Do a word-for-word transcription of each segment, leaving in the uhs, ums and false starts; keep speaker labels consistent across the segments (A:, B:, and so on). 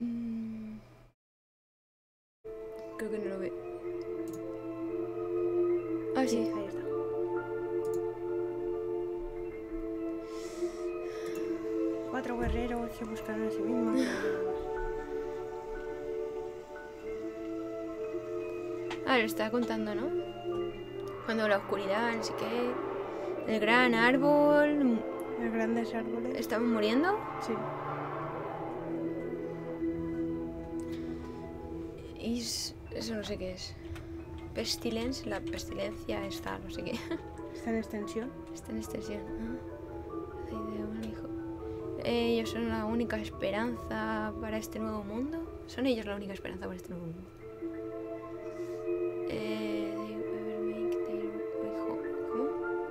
A: Mm, creo que no lo ve. Ah, sí.
B: Ahí está. Cuatro guerreros que buscan a sí mismos.
A: Ah, lo estaba contando, ¿no? Cuando la oscuridad, no sé qué. El gran árbol.
B: Los grandes árboles.
A: ¿Estamos muriendo?
B: Sí.
A: Y es- eso no sé qué es. Pestilence, la pestilencia está, no sé qué.
B: Está en extensión.
A: Está en extensión. Ah. Ay, de un hijo. Ellos son la única esperanza para este nuevo mundo. Son ellos la única esperanza para este nuevo mundo. Eh, they ever make their way home. ¿Cómo?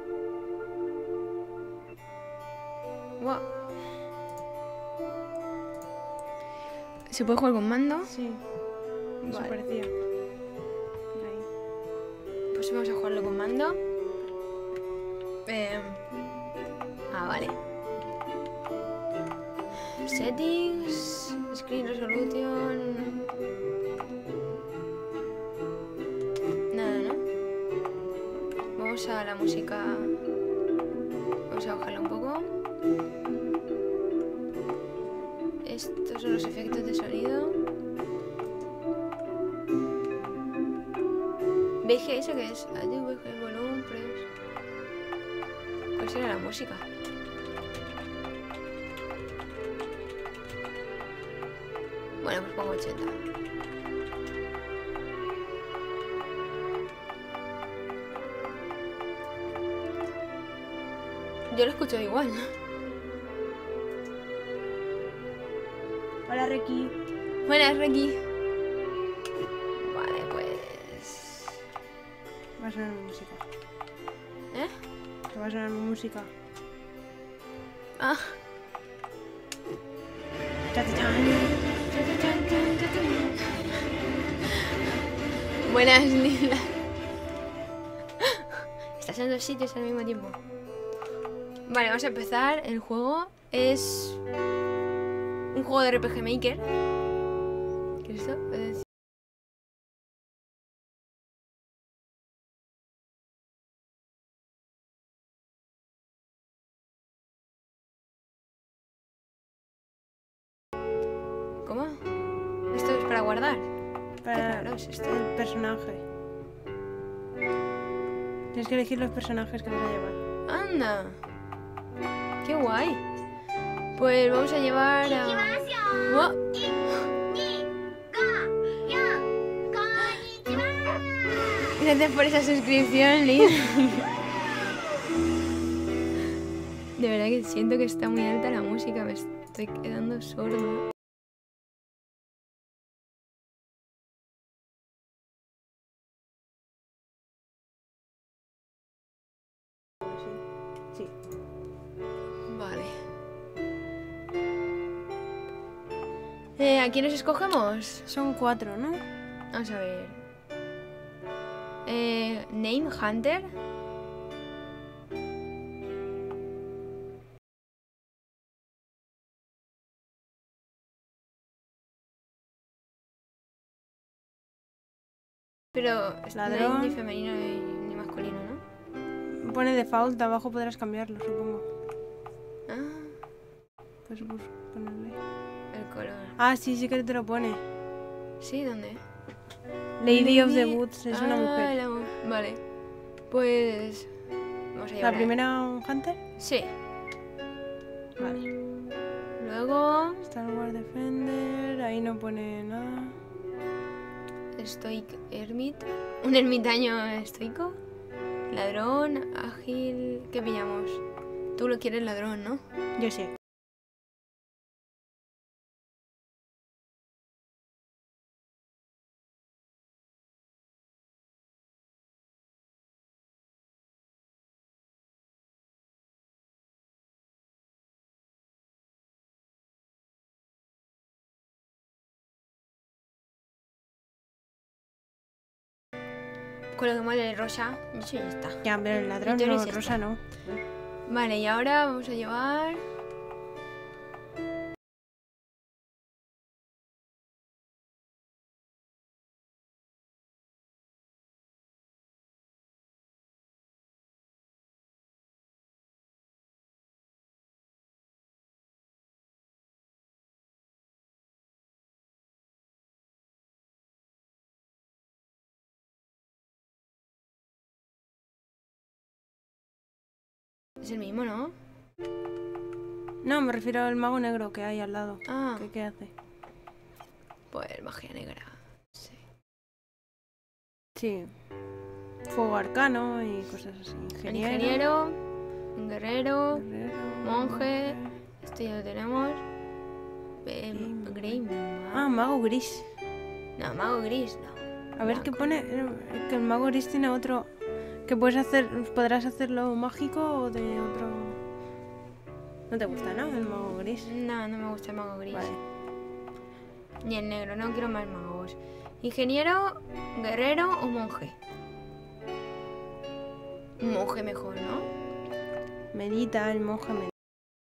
A: Wow. ¿Se puede jugar con mando?
B: Sí. Eso
A: Vale.
B: parecía. Por ahí.
A: Pues vamos a jugarlo con mando. Eh, ah, vale. Settings, Screen Resolution. Nada, ¿no? Vamos a la música. Vamos a bajarla un poco. Estos son los efectos de sonido. ¿Veis que eso que es? Adiós, baja el volumen, press. ¿Cuál será la música? Bueno, pues pongo ochenta. Yo lo escucho igual, ¿no?
B: Hola, Reiki.
A: Buenas, Reiki. Vale, pues...
B: Va a sonar mi música.
A: ¿Eh?
B: Que va a sonar mi música.
A: Ah.
B: ¡Cha-cha-chan!
A: Buenas, Lila. Estás en dos sitios al mismo tiempo. Vale, vamos a empezar. El juego es un juego de R P G Maker. ¿Qué es esto? Es- ¿Cómo? Esto es para guardar. Qué
B: Para
A: raro es esto.
B: el personaje. Tienes que elegir los personajes que vas a llevar.
A: Anda. Qué guay. Pues vamos a llevar a... ¡Oh! Gracias por esa suscripción, Lila. De verdad que siento que está muy alta la música. Me estoy quedando sordo.
B: Sí.
A: Vale. Eh, ¿a quiénes escogemos?
B: Son cuatro, ¿no?
A: Vamos a ver. Eh, Name Hunter. Pero no hay
B: Ladrón.
A: ni femenino ni, ni masculino, ¿no?
B: Pone default, de abajo podrás cambiarlo, supongo.
A: Ah,
B: Pues bus- ponerle.
A: el color.
B: Ah, sí, sí que te lo pone.
A: ¿Sí? ¿Dónde?
B: Lady of the Woods, es una
A: Ah,
B: mujer.
A: la mu- Vale. Pues... Vamos a llevar
B: ¿La
A: a-
B: primera un Hunter?
A: Sí.
B: Vale.
A: Luego...
B: Star Wars Defender, ahí no pone nada.
A: Stoic Hermit. Un ermitaño estoico. Ladrón, ágil... ¿Qué pillamos? Tú lo quieres ladrón, ¿no?
B: Yo sé.
A: Con lo que mole rosa. Y eso ya está.
B: Ya, pero el ladrón
A: Y tú
B: no,
A: eres esta.
B: Rosa no.
A: Vale, y ahora vamos a llevar... Es el mismo, ¿no?
B: No, me refiero al mago negro que hay al lado.
A: Ah,
B: ¿Qué, qué hace?
A: pues magia negra. Sí.
B: Sí. Fuego arcano y cosas así.
A: Un
B: Ingeniero.
A: ingeniero, un guerrero,
B: guerrero,
A: monje. Esto ya lo tenemos. Eh,
B: Y-
A: Grey.
B: Ah, mago gris.
A: No, mago gris, no.
B: A ver qué
A: Blanco.
B: pone. eh, Que el mago gris tiene otro. Que puedes hacer. Podrás hacerlo mágico o de otro. No te gusta, ¿no? El mago gris.
A: No, no me gusta el mago gris.
B: Vale.
A: Ni el negro, no quiero más magos. Ingeniero, guerrero o monje. Un monje mejor, ¿no?
B: Medita, el monje medita.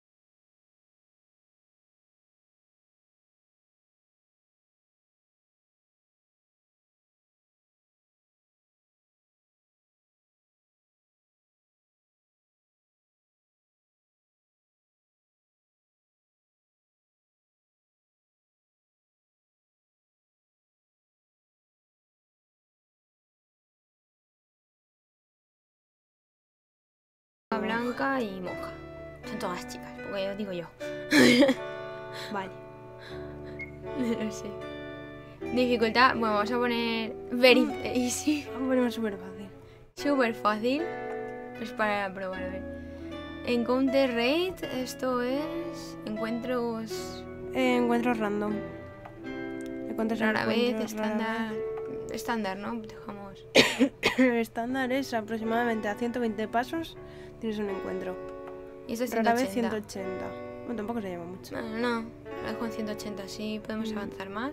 A: Blanca y monja. Son todas chicas, porque yo digo yo.
B: Vale.
A: No sé. Dificultad, bueno, vamos a poner very easy.
B: Vamos a poner súper fácil.
A: Súper fácil. Pues para probar, a ver. Encounter rate, esto es encuentros
B: Eh, encuentros random. ¿De cuántos
A: rara vez,
B: encuentros rara
A: estándar. Estándar, ¿no? Dejamos.
B: vez? Estándar es aproximadamente a ciento veinte pasos tienes un encuentro.
A: Y esto es
B: Rara vez
A: ciento
B: ciento
A: ochenta.
B: ochenta. Bueno, tampoco se llama mucho.
A: Bueno, no, lo dejo en ciento ochenta, sí, podemos
B: Mm.
A: avanzar más.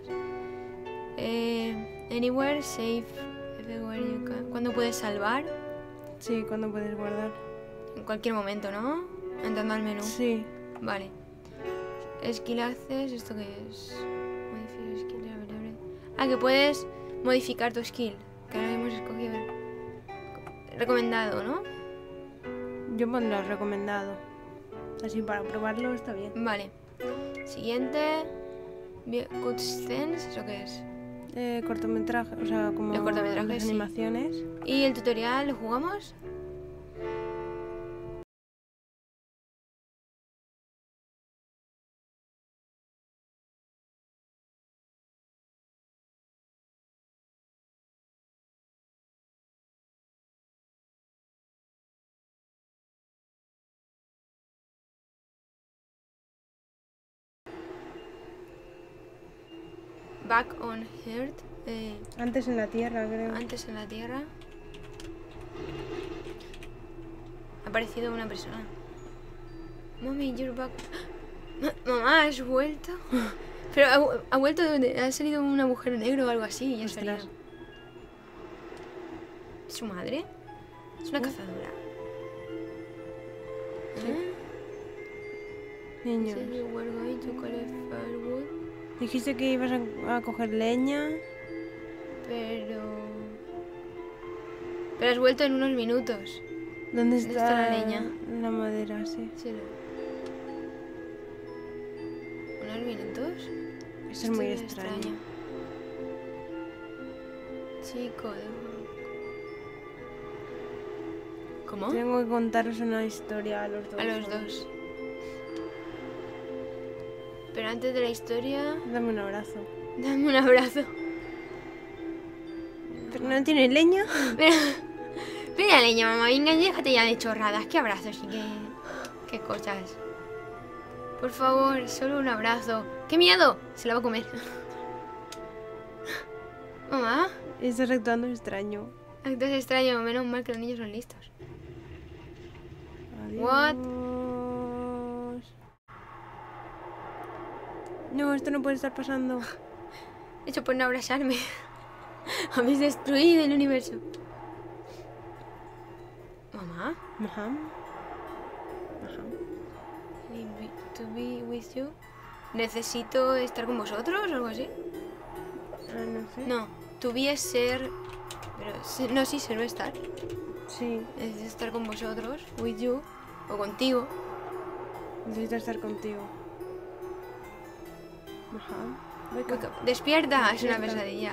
A: Eh, anywhere, safe, everywhere you can. ¿Cuándo puedes salvar?
B: Sí, ¿cuándo puedes guardar?
A: En cualquier momento, ¿no? Entrando al menú.
B: Sí.
A: Vale. Skill access, ¿esto qué es? Modificar skill, available. Ah, que puedes modificar tu skill. Que ahora hemos escogido. Recomendado, ¿no?
B: Yo pondré recomendado. Así para probarlo está bien.
A: Vale. Siguiente. Vi- Cutscenes, ¿eso qué es?
B: Eh, cortometraje, o sea, como
A: Los cortometrajes,
B: las
A: sí.
B: animaciones.
A: ¿Y el tutorial lo jugamos? Back on Earth. Eh,
B: Antes en la tierra, creo.
A: antes en la Tierra. Ha aparecido una persona. Mommy, you're back. Mamá, ¿has vuelto? Pero ha, vu- ha vuelto de donde ha salido un agujero negro o algo así y ha
B: Ostras.
A: salido. ¿Es su madre? Es una
B: Uh.
A: cazadora.
B: Sí.
A: ¿Eh?
B: Niños.
A: Said you were going to collect firewood,
B: Dijiste que ibas a, a coger leña.
A: pero... Pero has vuelto en unos minutos.
B: ¿Dónde
A: está
B: está,
A: la leña?
B: La madera, sí.
A: Sí, lo- ¿Unos minutos?
B: Eso es muy
A: Esto
B: extraño.
A: Chico, de... ¿Cómo?
B: Tengo que contaros una historia a los dos.
A: A los dos. Pero antes de la historia,
B: Dame un abrazo.
A: dame un abrazo.
B: ¿Pero no tiene leña?
A: Pero, espera, leña, mamá, venga, déjate ya de chorradas. ¿Qué abrazos y qué, qué cosas? Por favor, solo un abrazo. ¡Qué miedo! Se la va a comer. Mamá,
B: Estás actuando extraño.
A: actos extraños. Menos mal que los niños son listos.
B: Adiós.
A: What?
B: No, esto no puede estar pasando.
A: Hecho por no abrazarme. Habéis destruido el universo. Mamá,
B: Ajá. Ajá.
A: to be with you. ¿Necesito estar con vosotros o algo así?
B: Ah, no sé.
A: No, to be es ser... Pero, se- no, sí, ser o estar.
B: Sí,
A: Necesito estar con vosotros, with you, o contigo.
B: necesito estar contigo. Ajá. Wake
A: Wake
B: up.
A: up. Despierta, es una
B: Despierta.
A: pesadilla.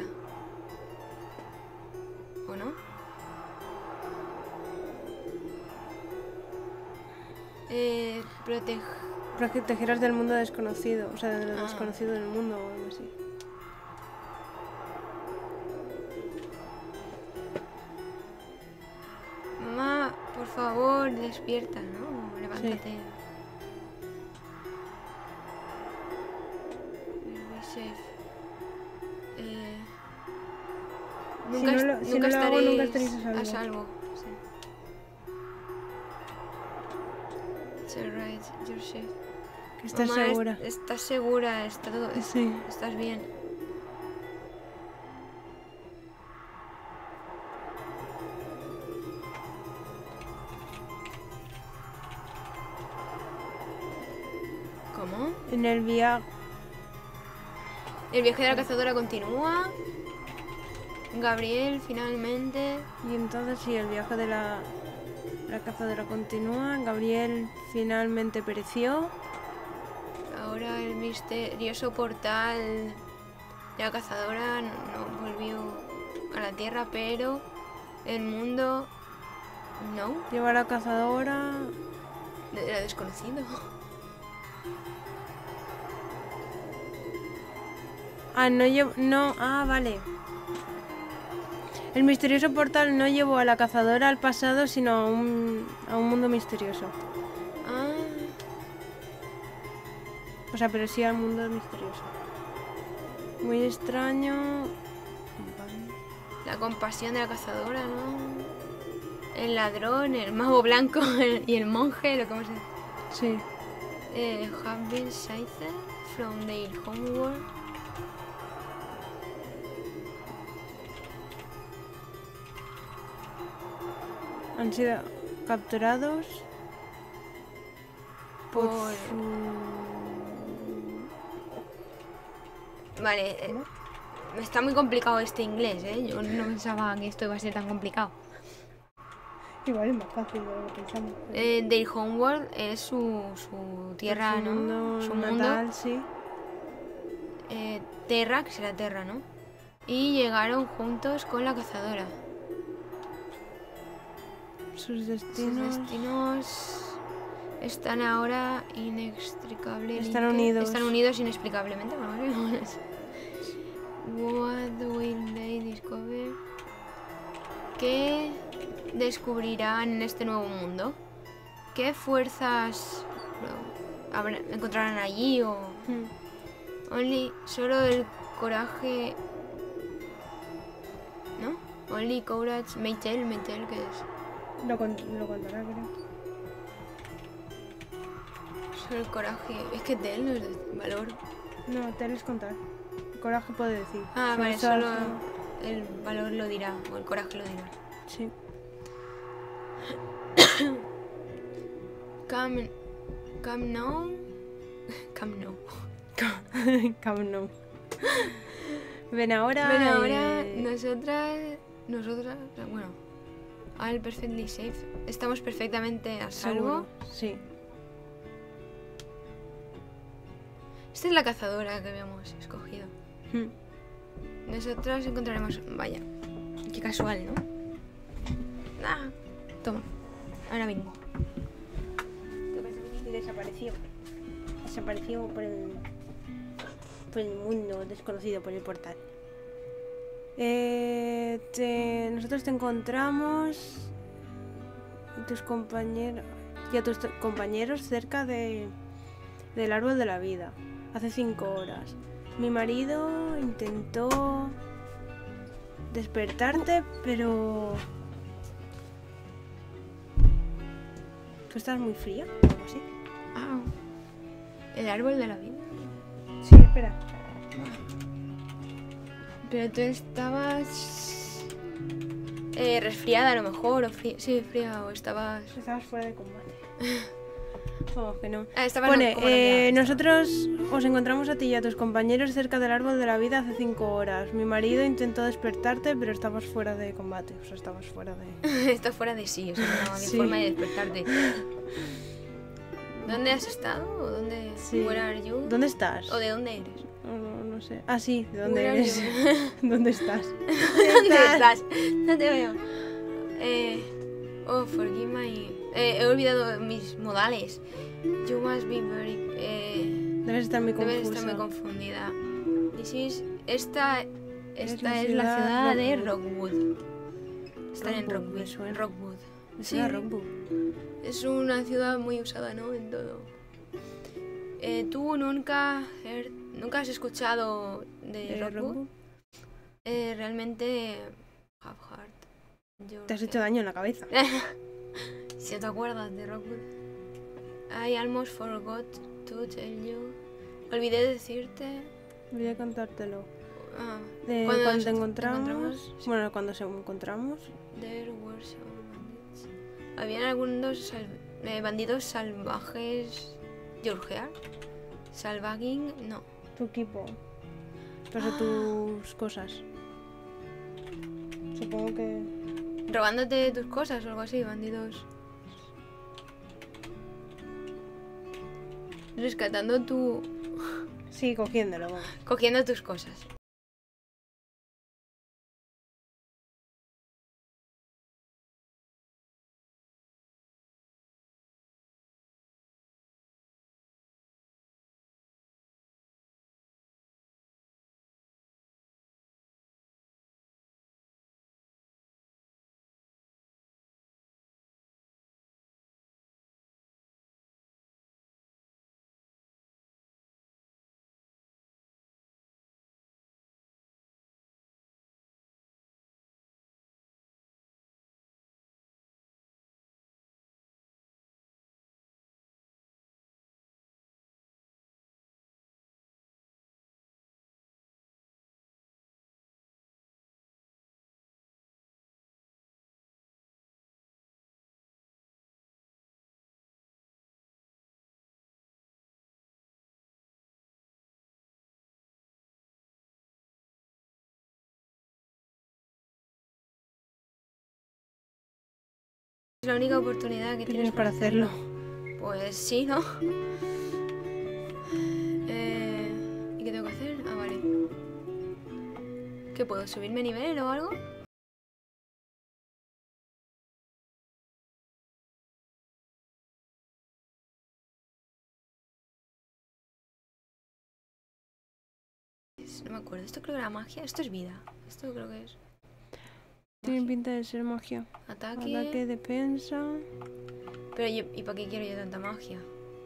A: ¿O no? Eh, protege...
B: Protegerás del mundo desconocido, o sea, de lo
A: Ah.
B: desconocido del mundo o algo así.
A: Mamá, por favor, despierta, ¿no? Levántate. Be safe. Eh,
B: Si
A: nunca
B: no
A: est-
B: lo- si
A: nunca
B: no lo hago, nunca
A: estaréis
B: estaréis a
A: a
B: salvo.
A: salvo. Sí. It's alright, you're safe.
B: Que estás
A: Mamá, es-
B: segura.
A: estás segura, está todo, es-
B: Sí.
A: estás bien. ¿Cómo?
B: En el viaje.
A: El viaje de la cazadora continúa. Gabriel finalmente.
B: Y entonces, si el viaje de la, la cazadora continúa, Gabriel finalmente pereció.
A: Ahora el misterioso portal de la cazadora no, no volvió a la Tierra, pero el mundo no,
B: Lleva a la cazadora.
A: era desconocido.
B: Ah, no llevo. No, ah, vale. El misterioso portal no llevó a la cazadora al pasado, sino a un, a un mundo misterioso.
A: Ah,
B: O sea, pero sí al mundo misterioso. Muy extraño.
A: la compasión de la cazadora, ¿no? El ladrón, el mago blanco y el monje, lo que hemos
B: Sí.
A: eh, have been sighted from their homeworld.
B: Han sido capturados por
A: Por-
B: su...
A: Vale, eh, está muy complicado este inglés, ¿eh? Yo no pensaba que esto iba a ser tan complicado.
B: Igual es más fácil de lo que pensamos.
A: Eh, their homeworld es su, su tierra,
B: su
A: ¿no?
B: mundo
A: Su mundo.
B: natal, sí.
A: Eh, Terra, que será Terra, ¿no? Y llegaron juntos con la cazadora.
B: Sus
A: Sus
B: destinos...
A: destinos están ahora inextricablemente...
B: Están unidos.
A: Están unidos inexplicablemente. Bueno, what will they discover? ¿Qué descubrirán en este nuevo mundo? ¿Qué fuerzas bueno, habrá- encontrarán allí o...?
B: Hmm.
A: Only, solo el coraje... ¿No? Only courage may tell, may tell, ¿qué es?
B: Lo, con- lo contará, creo.
A: Solo el coraje... Es que tell no es de valor.
B: No, te es contar. Coraje puede decir.
A: Ah, vale,
B: Solo-
A: solo el valor lo dirá, o el coraje lo dirá.
B: Sí.
A: Come... Come now... Come now.
B: Come no. Ven ahora.
A: Bueno, ahora
B: eh,
A: nosotras... Nosotras... Bueno... All perfectly safe. Estamos perfectamente a salvo.
B: seguro, Sí.
A: Esta es la cazadora que habíamos escogido.
B: Hmm.
A: Nosotros encontraremos... Vaya, qué casual, ¿no? Ah, toma, ahora vengo.
B: Y desapareció. Desapareció por el, por el mundo desconocido, por el portal. Eh, te- nosotros te encontramos y tus compañeros y a tus t- compañeros cerca de, del árbol de la vida hace cinco horas. Mi marido intentó despertarte, pero tú estás muy fría o algo así.
A: Ah, el árbol de la vida.
B: Sí, espera.
A: Pero tú estabas... Eh, resfriada a lo mejor, o fría... Sí, fría, o estabas...
B: Estabas fuera de combate. Vamos que no.
A: Ah, estabas...
B: Pone,
A: no, como
B: eh,
A: noqueada.
B: nosotros os encontramos a ti y a tus compañeros cerca del árbol de la vida hace cinco horas. Mi marido intentó despertarte, pero estabas fuera de combate. O sea, estabas fuera de...
A: Estás fuera de sí, o sea, no hay
B: Sí.
A: forma de despertarte. ¿Dónde has estado? ¿O dónde...
B: Sí.
A: Where are you?
B: ¿Dónde estás?
A: ¿O de dónde eres?
B: No, no, no sé. Ah, sí, ¿de dónde
A: Where are
B: eres?
A: you?
B: ¿Dónde estás?
A: ¿Dónde estás? No te veo. Eh, oh, forgive my... Eh, he olvidado mis modales. You must be very... Eh,
B: Debes estar muy
A: debes
B: confusa.
A: estar muy confundida. This is... Esta, esta
B: la
A: es la
B: ciudad
A: ciudad de
B: Rockwood.
A: Rockwood. Están en
B: Rockwood,
A: Rockwood.
B: me suena.
A: Rockwood.
B: Me
A: Sí,
B: suena Rockwood.
A: es una ciudad muy usada, ¿no? En todo. Eh, ¿Tú nunca, er- nunca has escuchado de
B: ¿De
A: Rockwood?
B: Rockwood?
A: Eh, realmente... Have heart. Your
B: Te has hecho
A: head.
B: daño en la cabeza.
A: Si te acuerdas de Rockwood. I almost forgot to tell you. Olvidé decirte.
B: Voy a contártelo.
A: Ah,
B: De
A: cuando
B: cuando
A: nos
B: te
A: en-
B: encontramos.
A: encontramos, sí.
B: Bueno, cuando se encontramos.
A: There were some bandits. Habían algunos sal- eh, bandidos salvajes. Georgia. Salvaging, no.
B: Tu equipo. Pues de
A: Ah.
B: tus cosas. Supongo que.
A: Robándote tus cosas o algo así, bandidos. Rescatando tu.
B: Sí, cogiéndolo. Vamos.
A: Cogiendo tus cosas. Es la única oportunidad que
B: ¿Qué
A: tienes
B: tienes para hacerlo?
A: Pues sí, ¿no? Eh, ¿Y qué tengo que hacer? Ah, vale. ¿Qué puedo? ¿Subirme nivel o algo? No me acuerdo. Esto creo que era magia. Esto es vida. Esto creo que es.
B: Tiene pinta de ser magia.
A: Ataque.
B: Ataque, defensa.
A: Pero yo, ¿y para qué quiero yo tanta magia?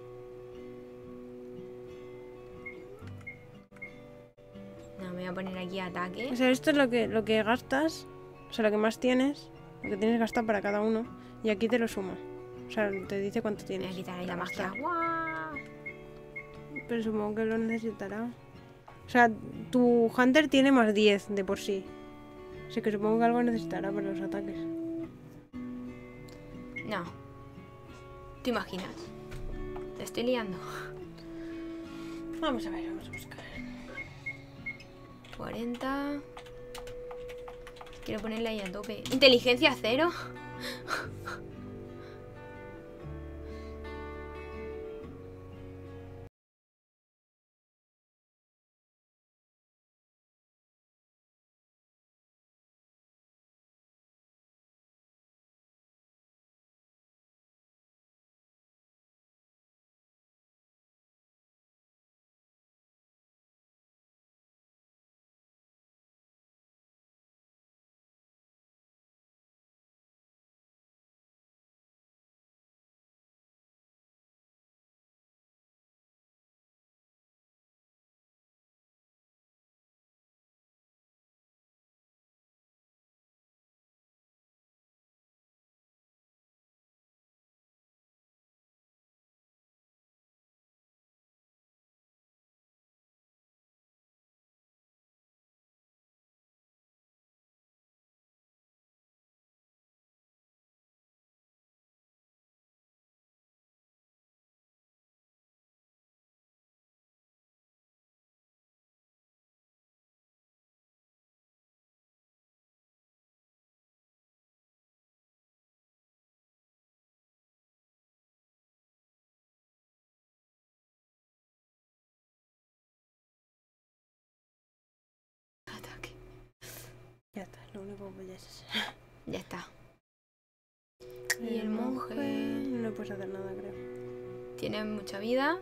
A: No, me voy a poner aquí ataque.
B: O sea, esto es lo que, lo que gastas. O sea, lo que más tienes. Lo que tienes gastado para cada uno. Y aquí te lo suma. O sea, te dice cuánto
A: Me
B: tienes.
A: voy a quitar ahí la
B: para
A: magia.
B: gastar.
A: ¡Guau!
B: Pero supongo que lo necesitará. O sea, tu Hunter tiene más diez de por sí. Así que supongo que algo necesitará para los ataques.
A: No. ¿Te imaginas? Te estoy liando.
B: Vamos a ver, vamos a buscar.
A: cuarenta. Quiero ponerle ahí a tope. Inteligencia cero. Ataque.
B: Ya está, lo único que voy a hacer.
A: Ya está. Y el monje.
B: le puedes hacer nada, creo.
A: Tiene mucha vida.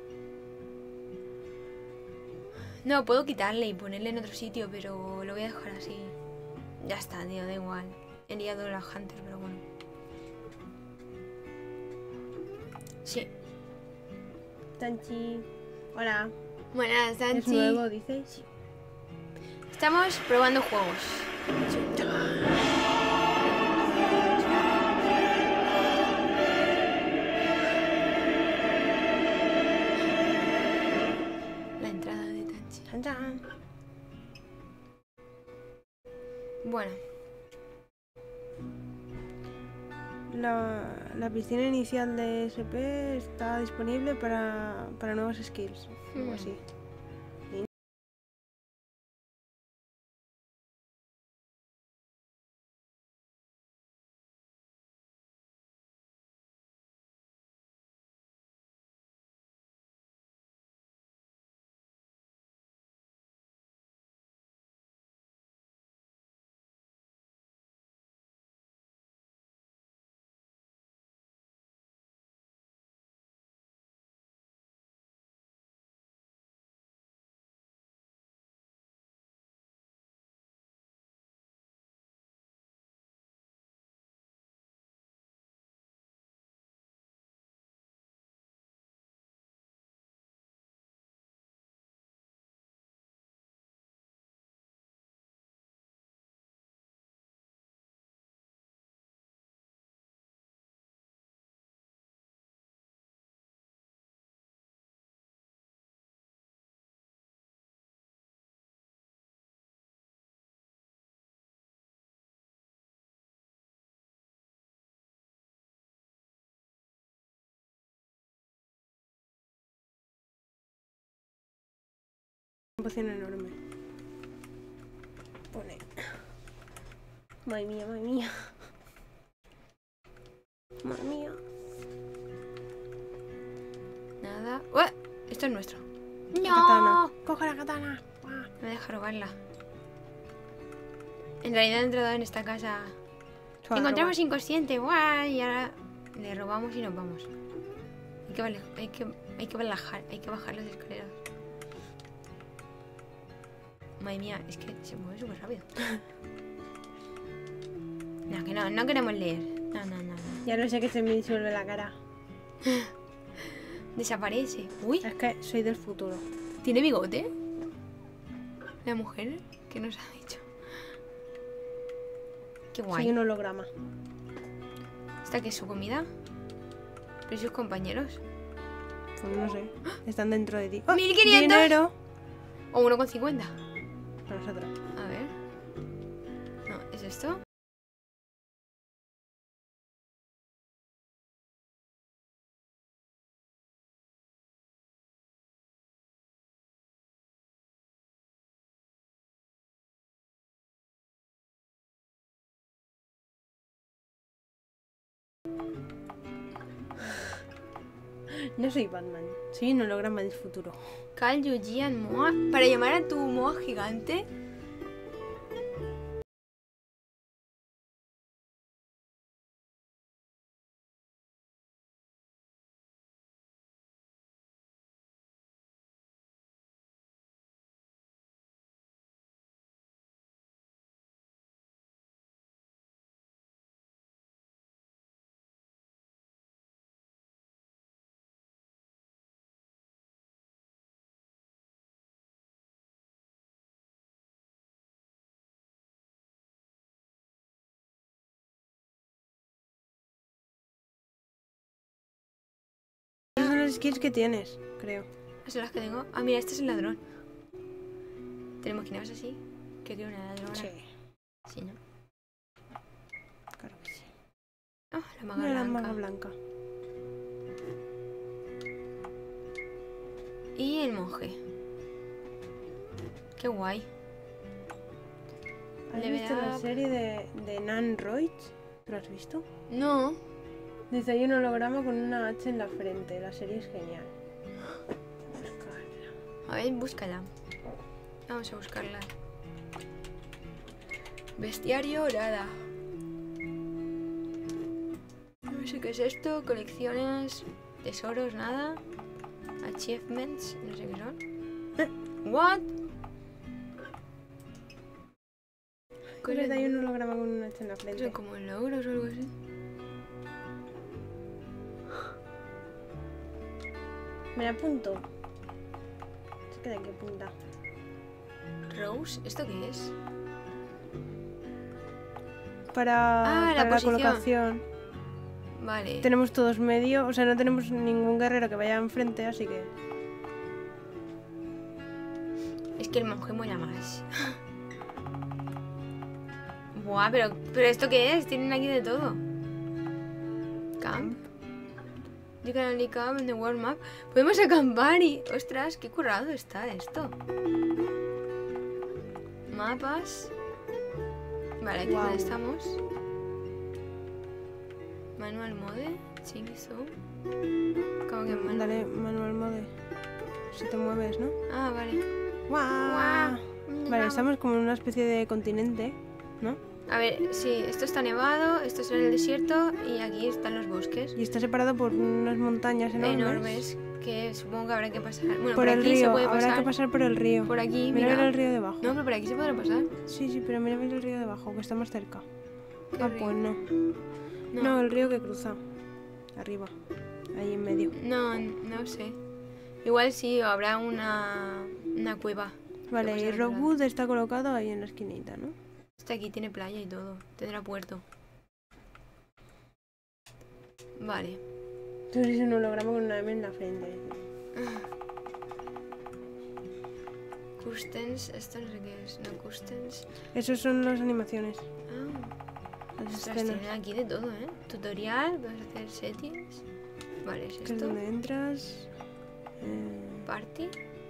A: No, puedo quitarle y ponerle en otro sitio, pero lo voy a dejar así. Ya está, tío, da igual. He liado a la Hunter, pero bueno. Sí.
B: Tanchi. Hola.
A: Buenas, Sanchi.
B: ¿Es nuevo, dices? Sí.
A: Estamos probando juegos. La entrada de Tanchi.
B: Chan, chan.
A: Bueno.
B: La, la piscina inicial de S P está disponible para, para nuevos skills. Algo
A: Hmm.
B: así. Una poción enorme. Pone. Madre mía, madre mía. Madre mía.
A: Nada. ¡Ué! Esto es nuestro.
B: La
A: ¡No!
B: katana. Coge la katana. Guau.
A: No me deja robarla. En realidad he entrado en esta casa.
B: Te va a
A: Encontramos
B: robar.
A: inconsciente. ¡Guay! Y ahora le robamos y nos vamos. Hay que, vale- hay que, hay que bajar, hay que bajar las escaleras. Madre mía, es que se mueve súper rápido. No, que no, no queremos leer. No, no, no, no.
B: Ya no sé que se me disuelve la cara.
A: Desaparece. Uy,
B: Es que soy del futuro.
A: ¿tiene bigote? La mujer que nos ha dicho. Qué
B: Soy
A: guay.
B: un holograma.
A: ¿Esta qué es su comida? ¿Pero y sus compañeros?
B: Pues no sé. Están dentro de ti. ¡Oh!
A: mil quinientos.
B: Dinero.
A: ¿O uno con cincuenta?
B: Para nosotros.
A: A ver. No, ¿es esto?
B: No soy Batman. Soy un holograma del futuro.
A: Cal Yujian Moa. Para llamar a tu Moa gigante.
B: Esos son los skills que tienes, creo.
A: Esas son las que tengo. Ah, mira, este es el ladrón. ¿Tenemos quién así? Que tiene una ladrona.
B: Sí,
A: Sí, ¿no?
B: claro que sí.
A: Ah, la maga
B: Mira la
A: blanca.
B: maga blanca.
A: Y el monje. Qué guay.
B: ¿Has
A: Level
B: visto la
A: up.
B: serie de, de Nan Roig? ¿Lo has visto?
A: No.
B: Dice, hay un holograma con una H en la frente. La serie es genial. Buscarla.
A: A ver, búscala. Vamos a buscarla. Bestiario, nada. No sé qué es esto. Colecciones, tesoros, nada. Achievements, no sé qué son.
B: Eh.
A: What?
B: Cosas de ahí un holograma con una hacha en la
A: Son
B: frente.
A: como logros o algo así.
B: Me apunto. Se queda aquí apunta.
A: Rose, ¿esto qué es?
B: Para,
A: Ah, la
B: para la
A: posición.
B: colocación.
A: Vale.
B: Tenemos todos medio, o sea, no tenemos ningún guerrero que vaya enfrente, así que...
A: Es que el monje mola más. Buah, pero, pero ¿esto qué es? Tienen aquí de todo. Camp. You can only camp in the world map. Podemos acampar y... Ostras, qué currado está esto. Mapas. Vale, aquí
B: Guau.
A: donde estamos. Manual mode. Chainsaw. ¿Cómo que manual?
B: Dale, manual mode. Si te mueves, ¿no?
A: Ah, vale.
B: ¡Guau!
A: Guau.
B: Vale, estamos como en una especie de continente, ¿no?
A: A ver, sí, esto está nevado, esto es el desierto y aquí están los bosques
B: Y está separado por unas montañas enormes.
A: enormes que supongo que habrá que pasar. Bueno,
B: Por,
A: por,
B: el
A: aquí
B: río,
A: se puede
B: habrá
A: pasar.
B: que pasar por el río.
A: Por aquí,
B: Mira,
A: mira.
B: ver el río debajo.
A: No, pero por aquí se podrá pasar.
B: Sí, sí, pero mira ver el río debajo, que está más cerca.
A: ¿Qué
B: Ah,
A: río?
B: pues no.
A: No.
B: No, el río que cruza. Arriba. Ahí en medio.
A: No, no sé. Igual sí, o habrá una, una cueva.
B: Vale,
A: pasa
B: y
A: al otro lado.
B: Rockwood está colocado ahí en la esquinita, ¿no?
A: Este aquí tiene playa y todo. Tendrá puerto. Vale.
B: Tú eres un holograma con una M en la frente.
A: Custens, esto no sé qué es. No, Custens.
B: Esos son las animaciones.
A: Ah,
B: Las
A: ostras,
B: escenas.
A: tienen aquí de todo, ¿eh? Tutorial, vamos a hacer settings. Vale, es
B: Que es
A: esto.
B: donde entras. Eh...
A: Party.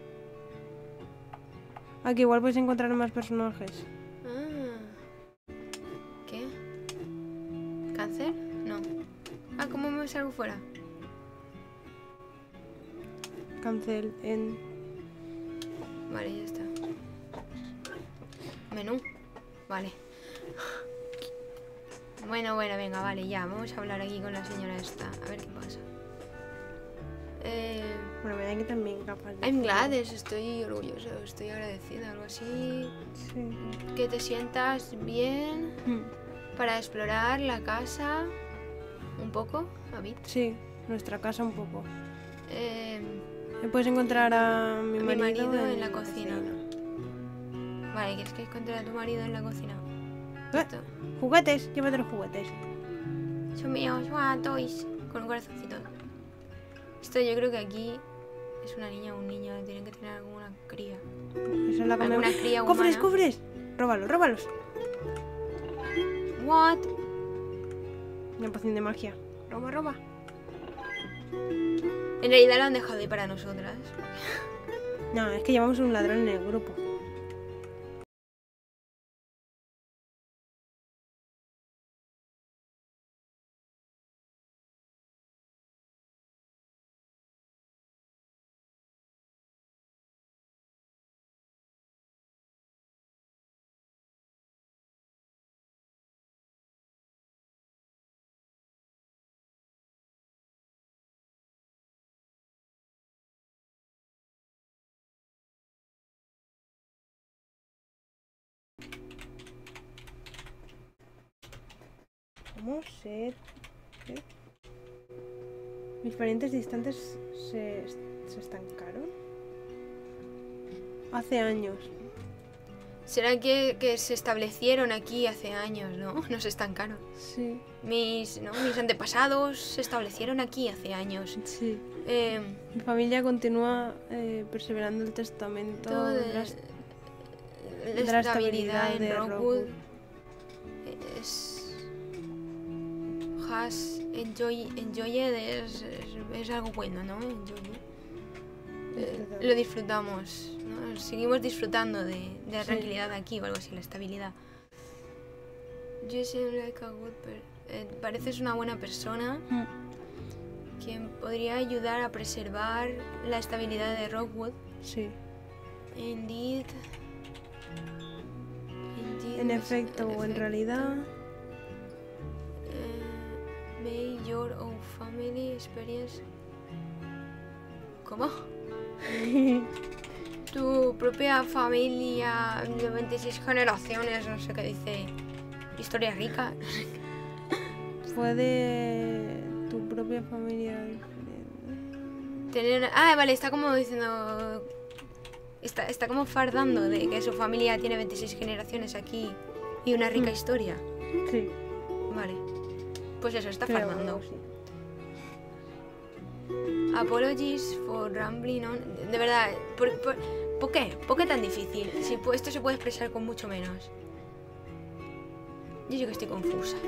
B: Aquí igual puedes encontrar más personajes.
A: Ah. ¿Qué? ¿Cáncer? No. Ah, ¿cómo me salgo fuera?
B: Cancel en...
A: Vale, ya está. Menú. Vale. Bueno, bueno, venga, vale, ya. Vamos a hablar aquí con la señora esta. A ver qué pasa. Eh...
B: Bueno, me da que también capaz de...
A: I'm glad, es- estoy orgulloso, estoy agradecida, algo así.
B: Sí.
A: Que te sientas bien
B: Mm,
A: para explorar la casa un poco, a bit.
B: Sí, nuestra casa un poco.
A: Eh,
B: Y puedes encontrar a mi
A: A mi
B: marido,
A: marido en la cocina. vale, ¿quieres que encuentre a tu marido en la cocina?
B: ¿Eh?
A: Esto.
B: Juguetes, llévate los juguetes.
A: Son míos, ¡guau! Toys. Con un corazoncito. Esto yo creo que aquí es una niña o un niño, tienen que tener alguna cría.
B: Esa es la comemos.
A: Alguna cría
B: ¡Cofres,
A: humana.
B: cofres! Róbalos, róbalos.
A: What?
B: Una poción de magia. Roba, roba.
A: En realidad lo han dejado ahí para nosotras.
B: No, es que llevamos un ladrón en el grupo. ¿Cómo ser? ¿Qué? Mis parientes distantes se, se estancaron. Hace años.
A: ¿Será que, que se establecieron aquí hace años, no? No se estancaron.
B: Sí,
A: Mis, ¿no? Mis antepasados se establecieron aquí hace años.
B: sí.
A: Eh,
B: Mi familia continúa eh, perseverando el testamento
A: todo
B: de
A: de,
B: las-
A: de
B: de la estabilidad
A: en
B: de
A: Rockwood
B: Rockwood.
A: es has enjoy enjoyed es, es, es algo bueno, ¿no? Enjoy it. Eh,
B: Disfrutamos.
A: lo disfrutamos, ¿no? Seguimos disfrutando de, de la
B: Sí.
A: tranquilidad aquí o algo así, la estabilidad. You seem like a good per- eh, pareces una buena persona
B: Mm.
A: quien podría ayudar a preservar la estabilidad de Rockwood.
B: Sí,
A: Indeed. Indeed,
B: en
A: no sé,
B: efecto o en
A: efecto.
B: realidad.
A: Eh, may your your own family experience. ¿Cómo? Tu propia familia de veintiséis generaciones, no sé qué dice. Historia rica.
B: Puede tu propia familia
A: tener... Ah, vale, está como diciendo... Está, está como fardando de que su familia tiene veintiséis generaciones aquí y una rica mm. historia.
B: Sí.
A: Vale. Pues eso, está
B: Creo,
A: fardando.
B: Sí.
A: Apologies for rambling on... De verdad, ¿por, por, ¿por qué? ¿Por qué tan difícil? Si esto se puede expresar con mucho menos. Yo sí que estoy confusa.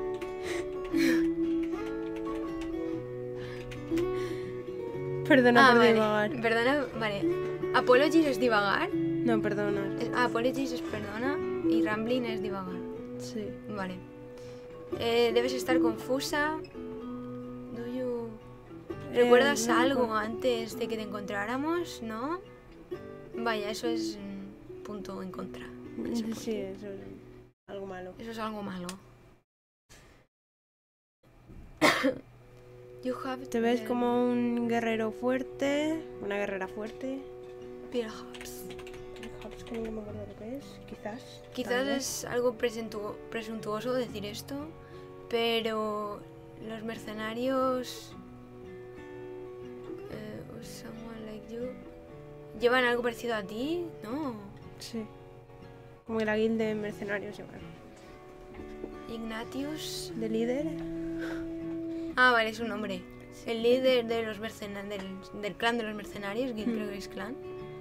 B: Perdona
A: ah,
B: por
A: vale.
B: divagar.
A: Perdona, vale. Apologies es divagar.
B: No, perdona.
A: Es, ah, apologies es perdona y rambling es divagar.
B: Sí.
A: Vale. Eh, debes estar confusa. Do you... ¿Recuerdas
B: eh, no,
A: algo
B: no.
A: antes de que te encontráramos? ¿No? Vaya, eso es un punto en contra.
B: Sí, sí, eso es algo malo.
A: Eso es algo malo. You have
B: Te ves
A: the...
B: como un guerrero fuerte, una guerrera fuerte.
A: Perhaps.
B: Perhaps, que no me acuerdo lo que es, quizás.
A: Quizás es algo presuntu presuntuoso decir esto, pero los mercenarios... Uh, someone like you... ¿Llevan algo parecido a ti? No.
B: Sí. Como la guilda de mercenarios igual.
A: Ignatius...
B: ¿De líder?
A: Ah, vale, es un nombre. El líder de los mercenarios, del, del clan de los mercenarios, Guild Progress Clan,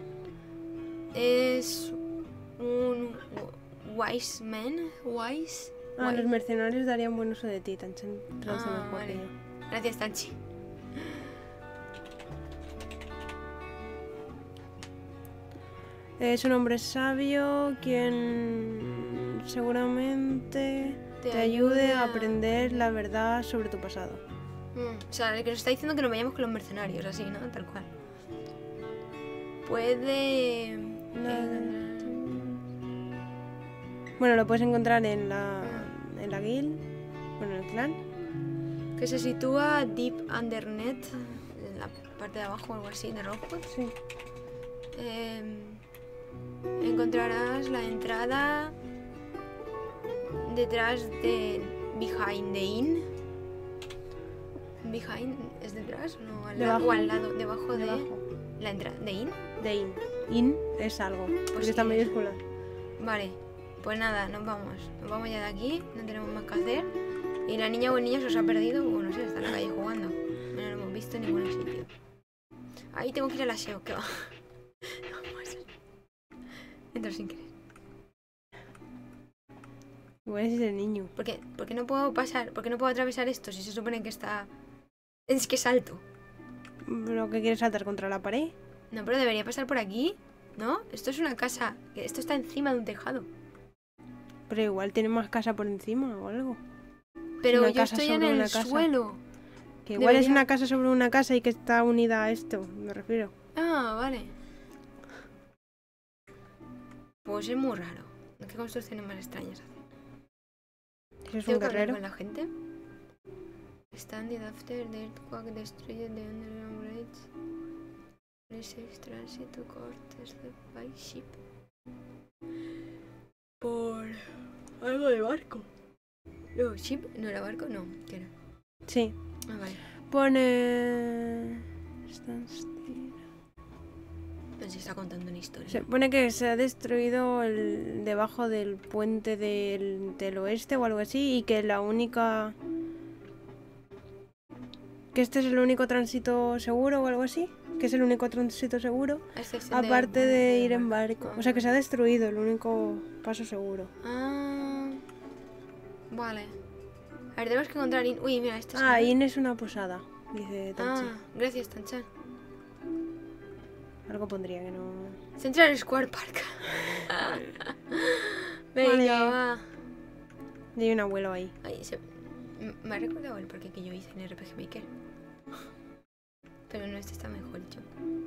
A: es un wise man, wise.
B: Ah,
A: wise.
B: los mercenarios darían buen uso de ti, Tanchan.
A: Ah, vale. Gracias, Tanchi.
B: Es un hombre sabio quien seguramente te, te ayude a aprender la verdad sobre tu pasado.
A: Mm, o sea, el que nos está diciendo que nos vayamos con los mercenarios, así, ¿no? Tal cual. Puede...
B: La... Bueno, lo puedes encontrar en la, en la guild, bueno, en el clan.
A: Que se sitúa deep undernet, en la parte de abajo o algo así, de Rockwood.
B: Sí.
A: Eh, encontrarás la entrada detrás de Behind the Inn. Behind es detrás, no, al lado, o al lado, debajo, debajo. de la entrada de Inn.
B: De Inn. Inn es algo, porque
A: Pues
B: está en
A: sí.
B: mayúscula.
A: Vale, pues nada, nos vamos. Nos vamos ya de aquí, no tenemos más que hacer. Y la niña o el niño se os ha perdido, o no sé, está en la calle jugando. No lo hemos visto en ningún sitio. Ahí tengo que ir al aseo, que va. Entro sin querer.
B: Igual es el niño.
A: ¿Por qué? ¿Por qué no puedo pasar? ¿Por qué no puedo atravesar esto si se supone que está...? Es que salto.
B: ¿Pero qué quieres saltar contra la pared?
A: No, pero debería pasar por aquí, ¿no? Esto es una casa. Esto está encima de un tejado.
B: Pero igual tiene más casa por encima o algo.
A: Pero
B: Una
A: yo
B: casa
A: estoy en
B: sobre
A: el
B: una casa.
A: suelo.
B: Que igual es
A: Debería-
B: una casa sobre una casa y que está unida a esto, me refiero.
A: Ah, vale. Pues es muy raro. ¿Qué construcciones más extrañas hacen?
B: Ese es
A: ¿Tengo
B: un
A: que hablar
B: guerrero.
A: con la gente? Standing after the earthquake destroyed the underground bridge. Safe transit to Cortes by ship. Por algo de barco. No, ship, no era barco, no. ¿Qué era?
B: Sí.
A: Ah, vale.
B: Pone... standstill.
A: Pues se está contando una historia.
B: Se pone que se ha destruido el debajo del puente del, del oeste o algo así y que la única... Que este es el único tránsito seguro o algo así. Que es el único tránsito seguro.
A: A excepción
B: Aparte de ir en barco.
A: Ah.
B: O sea que se ha destruido el único paso seguro.
A: Ah, vale. A ver, tenemos que encontrar... In... Uy, mira, esta es...
B: Ah, Inn es una posada, dice Tanchi.
A: Ah, gracias, Tanchan.
B: Algo pondría que no...
A: Central Square Park. Venga,
B: Vale.
A: va.
B: Y hay un abuelo ahí.
A: Ay, se... m- Me ha recordado el parque que yo hice en R P G Maker. Pero no, este está mejor hecho.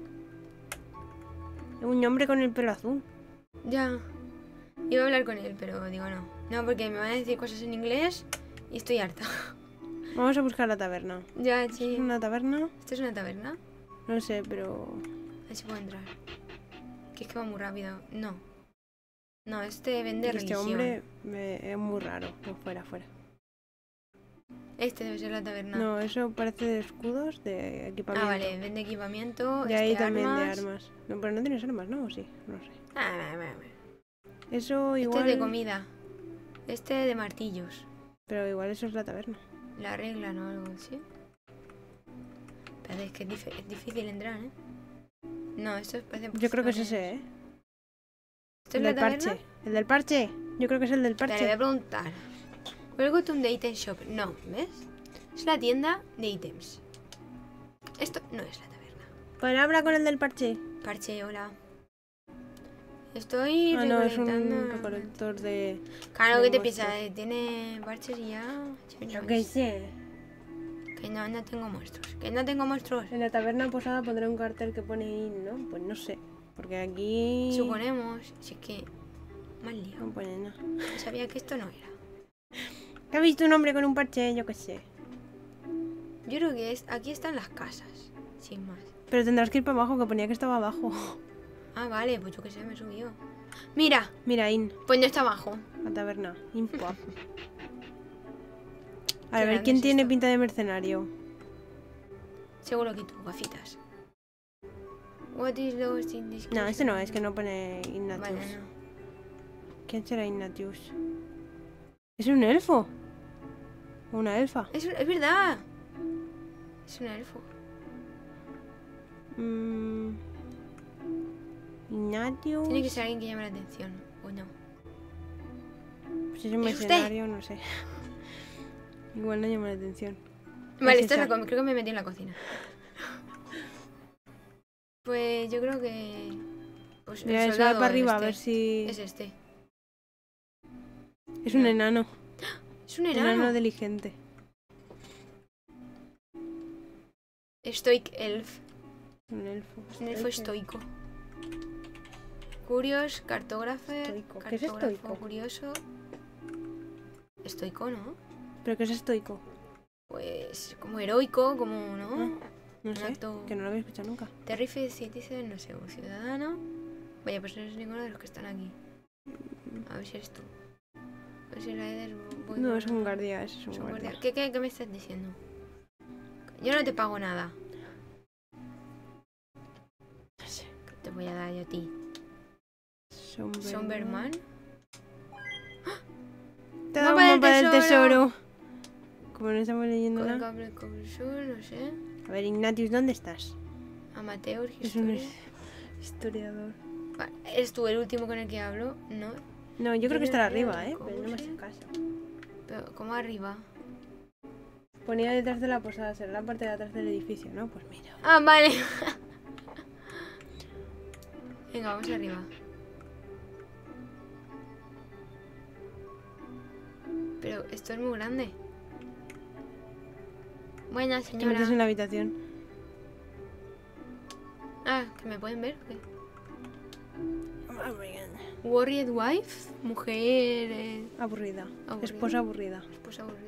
B: Un hombre con el pelo azul.
A: Ya. Iba a hablar con él, pero digo no. No, porque me van a decir cosas en inglés y estoy harta.
B: Vamos a buscar la taberna.
A: Ya,
B: ¿Es
A: sí.
B: una taberna?
A: ¿Esto es una taberna?
B: No sé, pero...
A: A ver si puedo entrar. Que es que va muy rápido. No. No, este vende
B: Este
A: religión.
B: hombre me- es muy raro. No, fuera, fuera.
A: Este debe ser la taberna.
B: No, eso parece de escudos de equipamiento.
A: Ah, vale, vende equipamiento.
B: Y
A: este,
B: ahí también
A: armas.
B: de armas. No, pero no tienes armas, ¿no? ¿O sí? No sé.
A: Ah, ah, ah, ah.
B: Eso
A: Este
B: igual...
A: es de comida. Este de martillos.
B: Pero igual eso es la taberna.
A: La regla, ¿no? Algo así. Pero es que es, dif- es difícil entrar, ¿eh? No, esto es parece
B: Yo creo que es
A: postales.
B: ese, ¿eh?
A: ¿Esto
B: El
A: es la
B: del
A: taberna?
B: parche. El del parche. Yo creo que es el del
A: Espera, le
B: parche.
A: voy a preguntar. Welcome to the item shop. No, ¿ves? Es la tienda de ítems. Esto no es la taberna.
B: Pues habla con el del parche.
A: Parche, hola. Estoy
B: Ah, no, es
A: recolectando...
B: un recolector de...
A: Claro,
B: de
A: ¿qué te
B: monstruos.
A: piensas? Eh, Tiene parches y ya...
B: Yo qué sé.
A: Que no, no tengo monstruos. Que no tengo monstruos.
B: En la taberna posada pondré un cartel que pone in, ¿no? Pues no sé. Porque aquí...
A: Suponemos. Si es que... Mal lío.
B: No pone nada.
A: No sabía que esto no era.
B: ¿Has visto un hombre con un parche? Yo qué sé.
A: Yo creo que es... Aquí están las casas. Sin más.
B: Pero tendrás que ir para abajo, que ponía que estaba abajo.
A: Ah, vale. Pues yo qué sé, me he subido. Mira.
B: Mira, in.
A: Pues no está abajo.
B: La taberna. In pub. A
A: Qué
B: ver,
A: grande
B: ¿quién
A: es
B: tiene
A: esto.
B: pinta de mercenario?
A: Seguro que tú, gafitas. What is lost in this
B: No, este no,
A: castle?
B: es que no pone Ignatius.
A: Vale, no.
B: ¿Quién será Ignatius? ¿Es un elfo? ¿O una elfa?
A: Es, es verdad. Es un elfo.
B: Mm. Ignatius.
A: Tiene que ser alguien que llame la atención. ¿O no?
B: Pues es un
A: ¿Es usted?
B: mercenario, no sé. Igual no llama la atención.
A: Vale,
B: Es
A: esto es la
B: esa.
A: com- creo que me metí en la cocina. Pues yo creo que... Pues el
B: Mira, sube
A: soldado
B: para arriba a
A: este.
B: ver si...
A: Es este.
B: Es un
A: no.
B: enano.
A: Es un
B: Enano
A: enano.
B: diligente.
A: Stoic elf.
B: Un elfo.
A: Es un elfo estoico. Curios, cartógrafo.
B: Estoico. ¿Qué es
A: Cartógrafo
B: estoico?
A: curioso. Estoico, ¿no?
B: ¿Pero qué es estoico?
A: Pues como heroico, como, ¿no?
B: Ah, no
A: Un
B: sé,
A: acto-
B: que no lo había escuchado nunca.
A: Terrified citizen, no sé, un ciudadano. Vaya, pues no es ninguno de los que están aquí. A ver si eres tú. A ver si la Eder... voy
B: No,
A: con-
B: es un guardia, ese es un
A: es un
B: guardia.
A: guardia. ¿Qué, qué, ¿Qué me estás diciendo? Yo no te pago nada.
B: No sé.
A: ¿Qué te voy a dar yo a ti?
B: Somberman.
A: ¿Somberman?
B: Te ha dado
A: ¡Mapa
B: un
A: del
B: mapa del
A: tesoro!
B: tesoro. Como no estamos leyendo
A: Con
B: nada.
A: cable con sur, no sé.
B: A ver, Ignatius, ¿dónde estás?
A: Amateur,
B: Es un
A: historia.
B: historiador.
A: Vale, ¿eres tú el último con el que hablo? No.
B: No, yo creo que estará arriba, ¿eh?
A: ¿Cómo
B: Pero no me
A: se?
B: hace caso.
A: Pero, ¿cómo arriba?
B: Ponía detrás de la posada, será la parte de atrás del edificio, ¿no? Pues mira.
A: Ah, vale. Venga, vamos arriba. Pero esto es muy grande. Buena
B: Te metes en
A: señora.
B: la habitación.
A: Ah, ¿que me pueden ver? ¿Qué? Worried wife, mujer, eh,
B: Aburrida.
A: Aburrida.
B: Esposa aburrida.
A: esposa aburrida.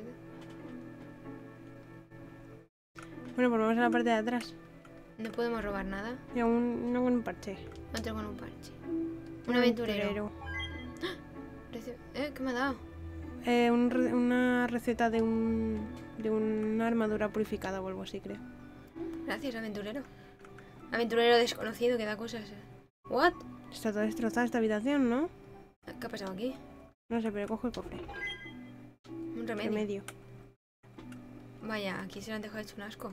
B: Bueno, pues vamos a la parte de atrás.
A: No podemos robar nada.
B: Mira, un, uno con un parche.
A: No tengo un parche. Un aventurero. Reci- ¿Eh? ¿Qué me ha dado?
B: Eh, un re- una receta de un de una armadura purificada o algo así, creo.
A: Gracias, aventurero. Aventurero desconocido que da cosas. ¿What?
B: Está toda destrozada esta habitación, ¿no?
A: ¿Qué ha pasado aquí?
B: No sé, pero cojo el cofre.
A: Un remedio.
B: Remedio.
A: Vaya, aquí se lo han dejado hecho un asco.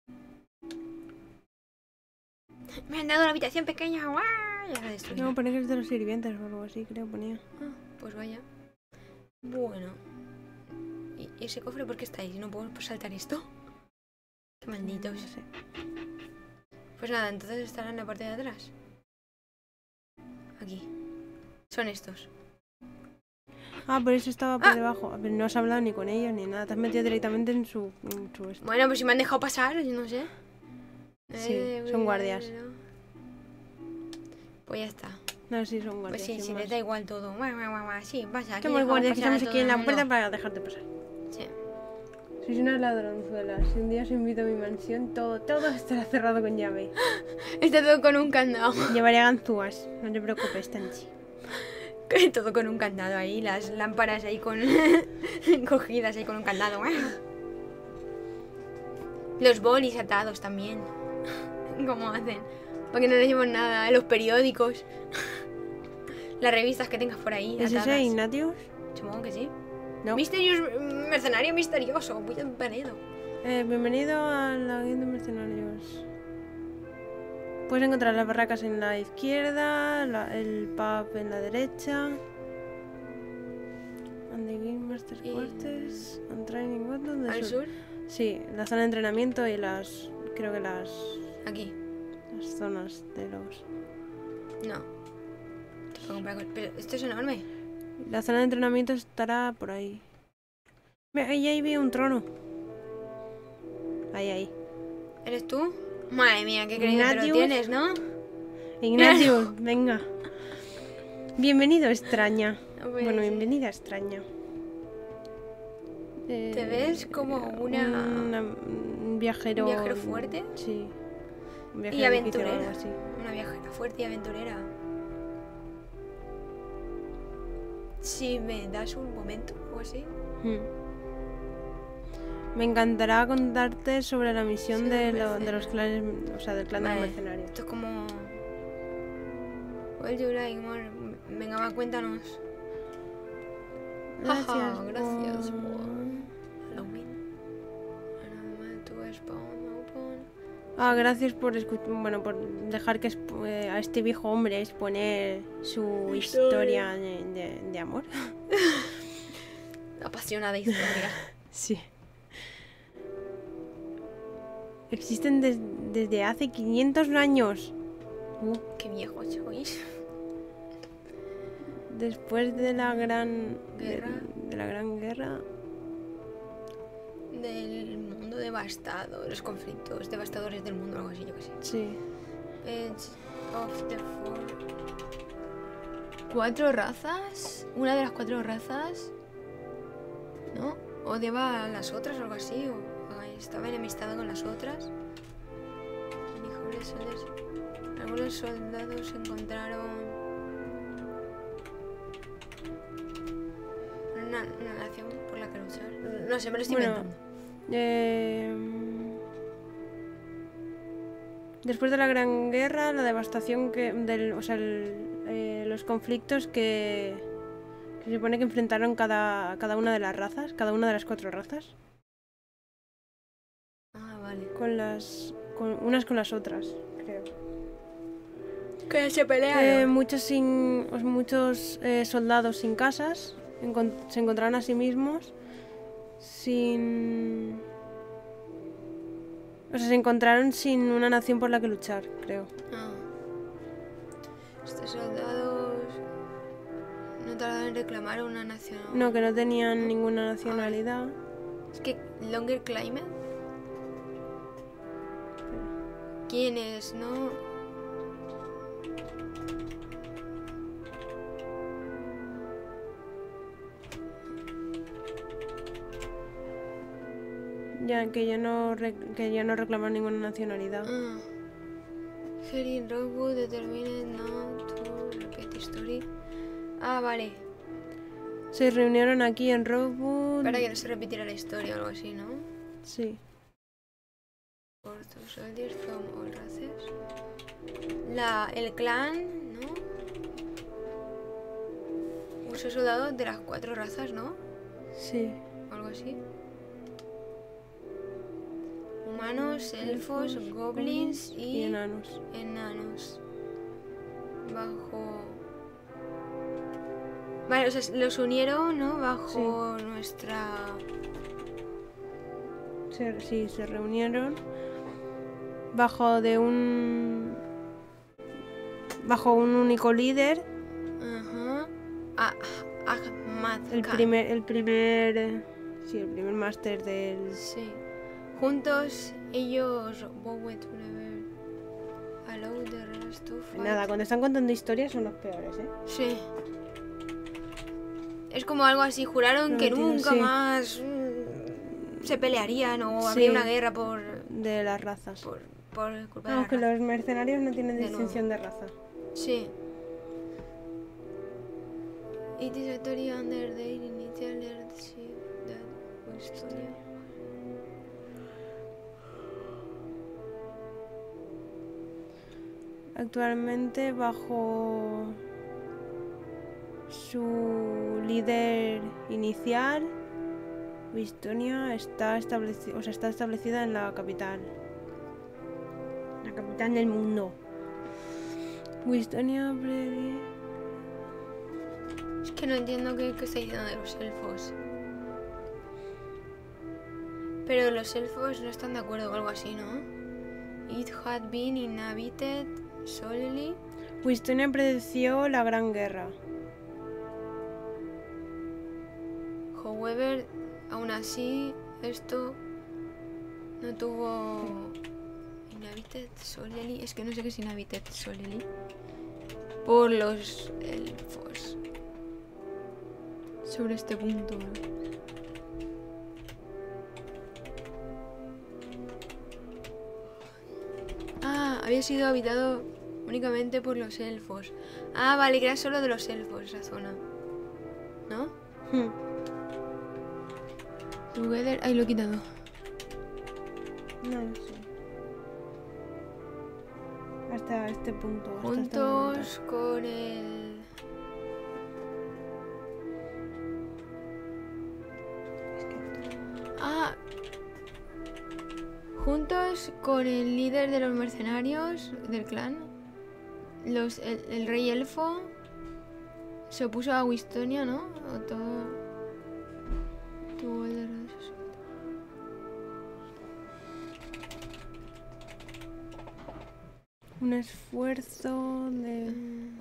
A: Me han dado una habitación pequeña. ¡Guau! Ya la he destruido.
B: No, pone que es de los sirvientes o algo así, creo, ponía.
A: Ah, pues vaya. Bueno. ¿Y y ese cofre por qué está ahí? ¿No puedo saltar esto? Qué malditos.
B: No sé.
A: Pues nada, entonces estará en la parte de atrás. Aquí. Son estos.
B: Ah, por eso estaba por
A: Ah.
B: debajo. Pero no has hablado ni con ellos ni nada. Te has metido directamente en su... En su esto.
A: Bueno, pues si me han dejado pasar, yo no sé.
B: Sí,
A: Eh,
B: son guardias.
A: Pues ya está.
B: No, sí, son guardias.
A: Pues sí,
B: sin
A: sí,
B: más.
A: les da igual todo. Guau, guau, guau, guau. Sí, pasa. Aquí
B: Somos
A: dejamos
B: guardias que
A: pasar a
B: estamos aquí
A: todo
B: en
A: el
B: la
A: mundo.
B: puerta para dejarte pasar.
A: Sí.
B: Sois una ladronzuela. Si un día os invito a mi mansión, todo, todo estará cerrado con llave.
A: Está todo con un candado.
B: Llevaré ganzúas. No te preocupes, Tanchi.
A: Todo con un candado ahí, las lámparas ahí con... cogidas ahí con un candado. Los bolis atados también. ¿Cómo hacen? Para que no les llevemos nada. Los periódicos. Las revistas que tengas por ahí.
B: ¿Es
A: atadas.
B: ese Ignatius?
A: Supongo que sí.
B: No.
A: Misterios, mercenario misterioso. Bienvenido.
B: Eh, bienvenido a la guía de mercenarios. Puedes encontrar las barracas en la izquierda, la- el pub en la derecha. And the Game Master
A: Y-
B: Quarters. And Training what? ¿Dónde
A: ¿Al
B: son?
A: sur?
B: Sí, la zona de entrenamiento y las... creo que las...
A: Aquí.
B: las zonas de los...
A: No. Te puedo comprar co- Pero esto es enorme.
B: La zona de entrenamiento estará por ahí. Mira, ahí, ahí vi un trono. Ahí, ahí.
A: ¿Eres tú? Madre mía, qué creído te lo
B: Ignatius.
A: tienes, ¿no?
B: Ignacio, venga. Bienvenido, extraña.
A: No puede
B: Bueno,
A: ser.
B: bienvenida, extraña.
A: ¿Te
B: Eh,
A: ves como una...
B: una- un viajero...
A: un viajero fuerte?
B: Sí. Un
A: Y
B: viajero difícil o
A: aventurera.
B: algo así.
A: Una viajera fuerte y aventurera. Si me das un momento o así.
B: Hmm. Me encantará contarte sobre la misión
A: Sí,
B: de,
A: me
B: lo-
A: parece.
B: de los clanes, o sea, del clan de
A: Vale.
B: los mercenarios.
A: Esto es como... Well, you like more. Venga, va, cuéntanos.
B: Gracias.
A: Jaja, gracias
B: por-
A: por... Halloween. Another to spawn open.
B: Ah, gracias por escu- bueno, por dejar que exp- eh, a este viejo hombre exponer su historia de, de- de amor.
A: Apasionada historia.
B: Sí. Existen des- desde hace quinientos años. Uh,
A: Qué viejo sois.
B: después de la gran de,
A: Guerra.
B: de la gran guerra.
A: Del mundo devastado. Los conflictos devastadores del mundo, algo así, yo qué sé.
B: Sí.
A: Edge of the Four. ¿Cuatro razas? ¿Una de las cuatro razas? ¿No? ¿Odiaba a las otras o algo así? ¿O estaba enemistado con las otras? Mejores soldados. Algunos soldados encontraron una, una nación por la que luchar. No sé, me lo estoy
B: Bueno,
A: inventando.
B: Eh, después de la Gran Guerra, la devastación que, del, o sea, el- eh, los conflictos que, que se supone que enfrentaron cada, cada una de las razas, cada una de las cuatro razas,
A: Ah, vale.
B: con las, con, unas con las otras, creo.
A: Que se
B: Eh,
A: pelearon.
B: muchos sin, os- muchos eh, soldados sin casas encon- se encontraron a sí mismos sin... O sea, se encontraron sin una nación por la que luchar, creo.
A: Ah. Estos soldados no tardaron en reclamar una nación.
B: No, que no tenían ninguna nacionalidad.
A: Es que Longer Climate. ¿Quién es? No.
B: Ya, que ya no, re- que ya no reclamaron ninguna nacionalidad.
A: Ah. Herin Rockwood determined not to repeat story. Ah, vale.
B: Se reunieron aquí en Rockwood.
A: Para que no se repitiera la historia o algo así, ¿no?
B: Sí.
A: For two soldiers from all races. La, el clan, ¿no? Usó soldados de las cuatro razas, ¿no?
B: Sí.
A: O algo así. Humanos, elfos, goblins
B: Y
A: y
B: enanos.
A: enanos. Bajo... Vale, o sea, los unieron, ¿no? Bajo nuestra...
B: Se, sí, se reunieron bajo de un... Bajo un único líder.
A: Ajá. Ah, Ahmad
B: El
A: Khan.
B: primer... El primer... eh, Sí, el primer máster del...
A: Sí. Juntos ellos vowed to never allow the rest to fight.
B: Nada, cuando están contando historias son los peores, ¿eh?
A: Sí. Es como algo así, juraron que
B: Prometido,
A: nunca
B: sí.
A: más... mm, se pelearían o
B: Sí.
A: habría una guerra por,
B: de las razas.
A: por, por culpa de
B: Vamos,
A: la
B: que
A: raza.
B: los mercenarios no tienen
A: De
B: distinción de raza.
A: Sí. It is a story under the initial leadership that Westonia.
B: Actualmente bajo su líder inicial, Westonia está establecida, o sea, está establecida en la capital. La capital del mundo. Westonia predi-
A: Es que no entiendo qué, qué está diciendo de los elfos. Pero los elfos no están de acuerdo o algo así, ¿no? It had been inhabited solely.
B: Westonia predeció la Gran Guerra.
A: However, aún así, esto no tuvo inhabited solely. Es que no sé qué es inhabited solely. Por los elfos. Sobre este punto. Ah, había sido habitado únicamente por los elfos. Ah, vale, que era solo de los elfos esa zona. ¿No?
B: Hmm.
A: Together. Ahí lo he quitado.
B: No lo sé. Hasta este punto. hasta este momento.
A: Juntos con el. Ah. Juntos con el líder de los mercenarios del clan. Los, el, el rey elfo se opuso a Westonia, ¿no? O todo. Tuvo el de-
B: Un esfuerzo de...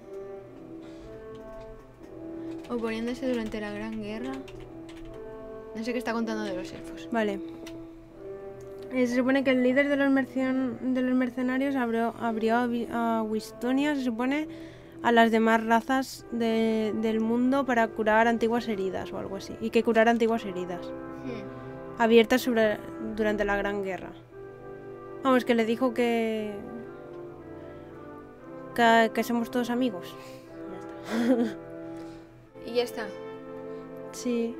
A: Oponiéndose durante la Gran Guerra. No sé qué está contando de los elfos.
B: Vale. Eh, se supone que el líder de los, mercen- de los mercenarios abrió, abrió a, Vi- a Westonia, se supone, a las demás razas de- del mundo para curar antiguas heridas o algo así. Y que curar antiguas heridas.
A: Hmm.
B: Abiertas sobre- durante la Gran Guerra. Vamos, que le dijo que... Que, que somos todos amigos. Ya está.
A: Y ya está.
B: Sí.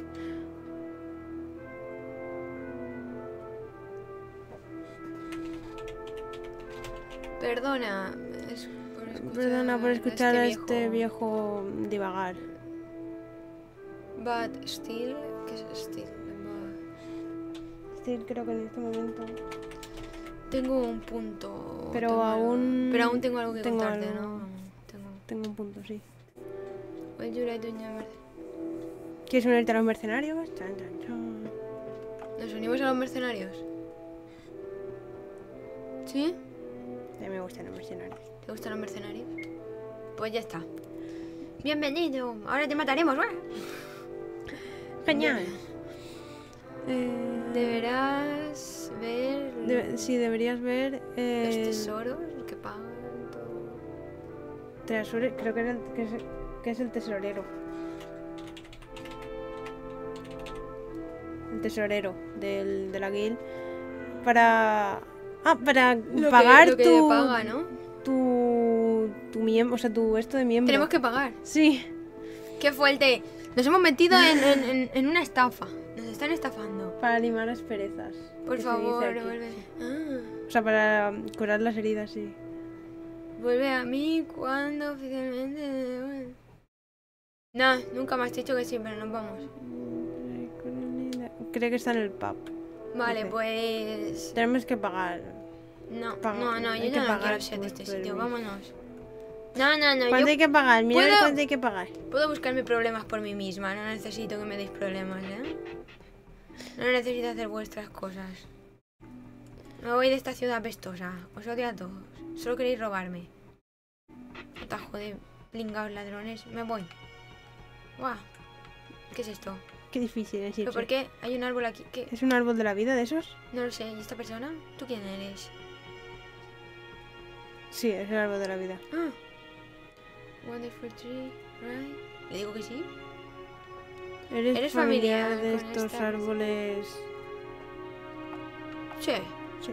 A: Perdona. es por escuchar
B: Perdona por escuchar a este
A: viejo.
B: viejo divagar.
A: But still. ¿Qué es still?
B: Sí, creo que en este momento.
A: Tengo un punto.
B: Pero
A: tengo algo-
B: aún
A: Pero aún tengo algo que
B: tengo
A: contarte,
B: algo.
A: ¿no? Tengo.
B: Tengo un punto, sí.
A: Will you like to join-
B: ¿Quieres unirte a los mercenarios? Chan, chan, chan.
A: ¿Nos unimos a los mercenarios? ¿Sí?
B: A mí me gustan los mercenarios.
A: ¿Te gustan los mercenarios? Pues ya está. Bienvenido. Ahora te mataremos, ¿eh?
B: Genial. Eh,
A: Deberás ver
B: debe- sí, deberías ver.
A: los
B: Eh,
A: tesoros que pagan todo.
B: tesore- creo que, era el- que, es, que es el tesorero. El tesorero del, de la guild. Para. Ah, para
A: Lo
B: pagar
A: que, lo que
B: tu.
A: paga, ¿no?
B: Tu. Tu miembro. O sea, tu esto de miembro.
A: Tenemos que pagar.
B: Sí.
A: ¡Qué fuerte! Nos hemos metido en, en- en- en una estafa. Nos están estafando.
B: Para limar las perezas.
A: Por
B: que se
A: favor,
B: dice aquí.
A: vuelve. Ah,
B: O sea, para curar las heridas, sí.
A: vuelve a mí cuando oficialmente. No, nunca me has dicho que sí, pero nos vamos.
B: Creo que está en el pub.
A: Vale,
B: Ok.
A: pues.
B: Tenemos que pagar.
A: No,
B: Paga-
A: no, no,
B: hay
A: yo
B: que
A: ya no
B: pagar
A: quiero ser de
B: por
A: este sitio.
B: permiso.
A: Vámonos. No, no, no,
B: ¿Cuánto
A: yo
B: hay que pagar? Mira a ver
A: ¿Puedo?
B: cuánto hay que pagar.
A: puedo buscarme problemas por mí misma. No necesito que me deis problemas, ¿eh? No necesito hacer vuestras cosas. Me voy de esta ciudad apestosa. Os odio a todos. Solo queréis robarme. Atajo de plingados ladrones. Me voy. Guau. ¿Qué es esto?
B: Qué difícil es
A: ¿Pero
B: irse.
A: por qué hay un árbol aquí? ¿Qué?
B: ¿Es un árbol de la vida de esos?
A: No lo sé. ¿Y esta persona? ¿Tú quién eres?
B: Sí, es el árbol de la vida.
A: Ah. Wonderful tree, right? ¿Le digo que sí?
B: ¿Eres,
A: ¿Eres
B: familiar,
A: familiar
B: de
A: con
B: estos
A: esta-
B: árboles
A: Sí.
B: Sí.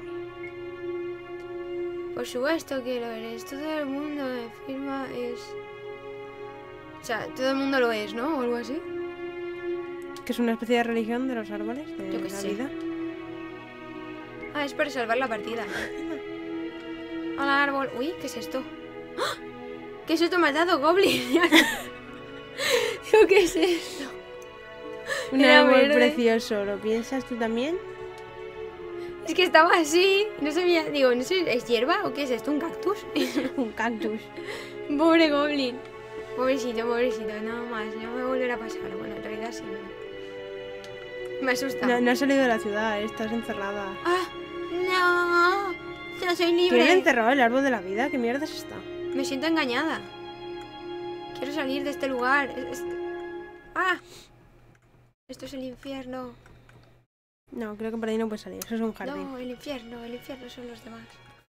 A: Por supuesto que lo eres. Todo el mundo afirma es... O sea, todo el mundo lo es, ¿no? O algo así.
B: Que es una especie de religión de los árboles, de
A: Yo qué
B: la
A: sé.
B: vida.
A: Ah, es para salvar la partida. Hola, árbol. Uy, ¿qué es esto? ¡Ah! ¿Qué es esto? Me has dado goblin. Digo, ¿qué es esto?
B: Un
A: Era
B: árbol
A: verde.
B: precioso, ¿lo piensas tú también?
A: Es que estaba así. No sabía. Digo, no sé, ¿es hierba o qué es esto? ¿Un cactus?
B: Un cactus.
A: Pobre goblin. Pobrecito, pobrecito. Nada más. No me volverá a pasar. Bueno, en realidad sí. Me asusta.
B: No, no has salido de la ciudad, estás encerrada.
A: ¡Ah! ¡No! ¡No soy libre!
B: ¿Quién ha enterrado el árbol de la vida? ¿Qué mierda es esta?
A: Me siento engañada. Quiero salir de este lugar. Es- es- ¡Ah! Esto es el infierno.
B: No, creo que por ahí no puedes salir, eso es un jardín.
A: No, el infierno. El infierno son los demás.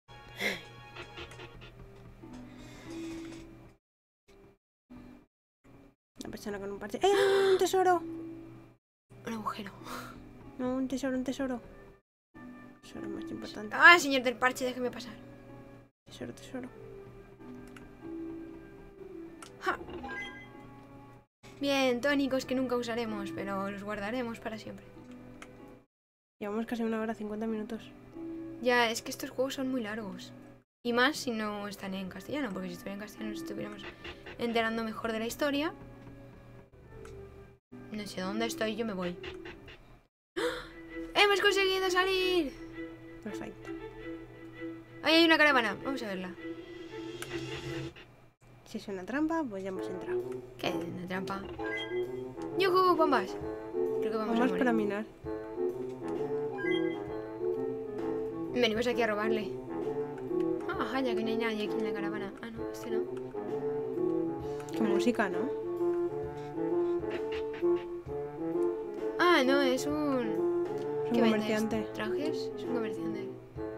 B: Una persona con un parche. ¡Eh! ¡No, un tesoro!
A: Un agujero.
B: No, un tesoro, un tesoro. Tesoro más importante.
A: ¡Ah, señor del parche! Déjeme pasar.
B: Tesoro, tesoro.
A: ¡Ja! Bien, tónicos que nunca usaremos, pero los guardaremos para siempre.
B: Llevamos casi una hora, cincuenta minutos.
A: Ya, es que estos juegos son muy largos. Y más si no están en castellano, porque si estuvieran en castellano nos estuviéramos enterando mejor de la historia. No sé dónde estoy, yo me voy. ¡Ah! ¡Hemos conseguido salir!
B: Perfecto.
A: Ahí hay una caravana, vamos a verla.
B: Si es una trampa, pues ya hemos entrado.
A: ¿Qué? ¿Una trampa? ¡Yujú, bombas! Creo que vamos,
B: Vamos
A: a morir.
B: para minar.
A: Venimos aquí a robarle. Ah, ya que no hay nadie aquí en la caravana. Ah, no, este no.
B: Qué música, ¿no?
A: Ah, no, es un...
B: Es un
A: ¿Qué vendes?
B: comerciante.
A: ¿Trajes? Es un comerciante.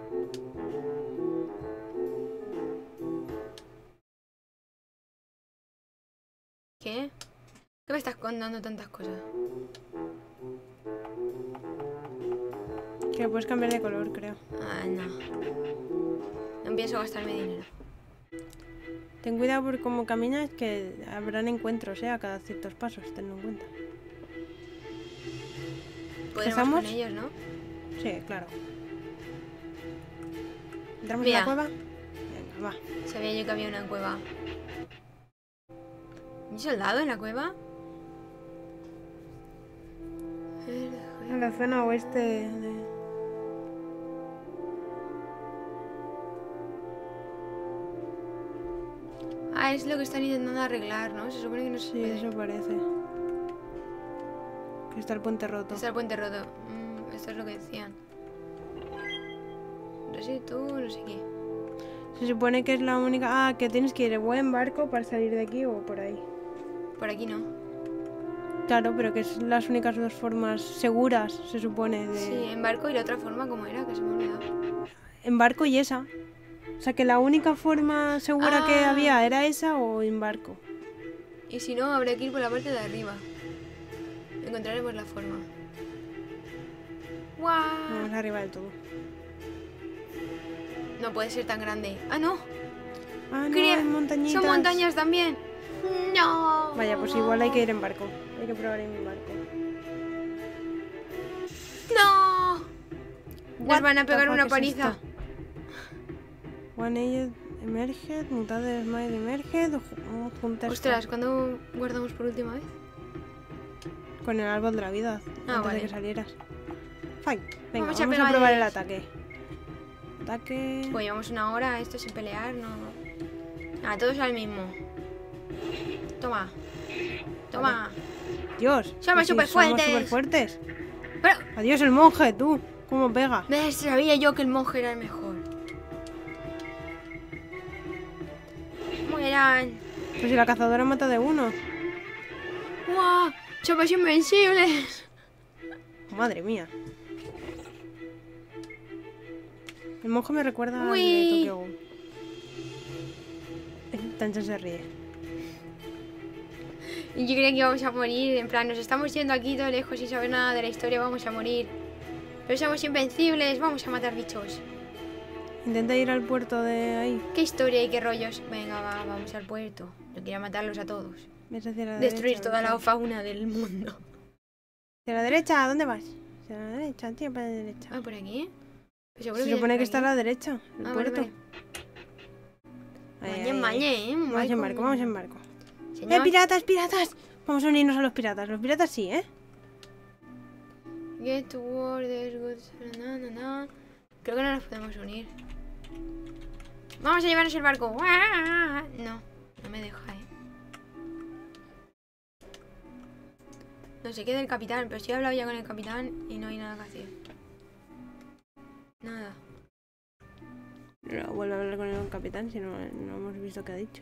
A: ¿Qué? ¿Qué me estás contando tantas cosas?
B: Que lo puedes cambiar de color, creo.
A: Ah, no. No pienso gastarme dinero.
B: Ten cuidado por cómo caminas, que habrán encuentros, ¿eh? A cada ciertos pasos, tenlo en cuenta.
A: Podremos
B: ¿Empezamos?
A: con ellos, ¿no?
B: Sí, claro. ¿Entramos
A: Mira.
B: en la cueva? Venga, va.
A: Sabía yo que había una cueva. ¿Un soldado en la cueva?
B: En la zona oeste de...
A: Ah, es lo que están intentando arreglar, ¿no? Se supone que no se
B: Sí,
A: puede.
B: eso parece. Que está el puente roto.
A: Está el puente roto. Mm, esto es lo que decían. No sé tú, no sé qué.
B: Se supone que es la única... Ah, que tienes que ir o en barco para salir de aquí o por ahí.
A: Por aquí no.
B: Claro, pero que es las únicas dos formas seguras, se supone, de...
A: Sí, en barco y la otra forma, ¿cómo era? Que se me ha olvidado.
B: En barco y esa. O sea, que la única forma segura que
A: Ah.
B: había era esa o en barco.
A: Y si no, habrá que ir por la parte de arriba. Encontraremos la forma.
B: Vamos
A: ¡Guau!
B: arriba del todo.
A: No puede ser tan grande. ¡Ah, no!
B: Ah, no,
A: Cría-
B: hay montañitas.
A: ¡Son montañas también! ¡No!
B: Vaya, pues igual hay que ir en barco. Hay que probar en barco.
A: ¡No! Nos
B: What
A: van a
B: the
A: pegar
B: fuck
A: una
B: es
A: paliza.
B: esto? One Aged Emerged, Mutade Smite Emerged, ju- juntas
A: Ostras, ¿cuándo guardamos por última vez?
B: con el árbol de la vida
A: Ah,
B: antes
A: vale.
B: de que salieras. Fine. Venga,
A: Vamos
B: vamos,
A: a
B: a,
A: pegarles.
B: probar el ataque. Ataque.
A: Pues llevamos una hora esto sin pelear, no. Ah, todos al mismo. Toma. Toma.
B: Dios.
A: Somos
B: que sí,
A: superfuertes.
B: Somos superfuertes.
A: Pero.
B: Adiós el monje, tú. ¿Cómo pega?
A: ¿Ves? Sabía yo que el monje era el mejor. Mueran.
B: Pues si la cazadora mata de uno.
A: ¡Guau! ¡Somos invencibles!
B: Madre mía. El monje me recuerda al
A: Uy.
B: de Tokyo Ghoul. Tanchan se ríe.
A: Y yo creía que íbamos a morir. En plan, nos estamos yendo aquí todo lejos sin saber nada de la historia. Vamos a morir. Pero somos invencibles, vamos a matar bichos.
B: Intenta ir al puerto de ahí.
A: ¿Qué historia y qué rollos? Venga, va, vamos al puerto. Yo quería matarlos a todos.
B: Ves hacia la
A: Destruir
B: derecha,
A: toda
B: ¿verdad?
A: la fauna del mundo.
B: ¿Hacia la derecha? ¿A dónde vas? Hacia la derecha, tío, para la derecha.
A: Ah, ¿por aquí? Pues seguro
B: Se
A: que
B: supone
A: es
B: que
A: por
B: está a
A: aquí.
B: la derecha, el
A: Ah, vale,
B: puerto.
A: vale.
B: Ahí,
A: Mañe,
B: ahí, ahí.
A: mañe, ¿eh? Un
B: Vamos en
A: barco.
B: barco, vamos en barco.
A: Señor.
B: ¡Eh, piratas, piratas! Vamos a unirnos a los piratas. Los piratas sí, ¿eh?
A: Get to war, there's good... Na, na, na. Creo que no nos podemos unir. Vamos a llevarnos el barco. ¡Uah! No, no me deja, eh. No sé qué del capitán, pero sí he hablado ya con el capitán y no hay nada que hacer. Nada.
B: No, vuelve a hablar con el capitán si no, no hemos visto qué ha dicho.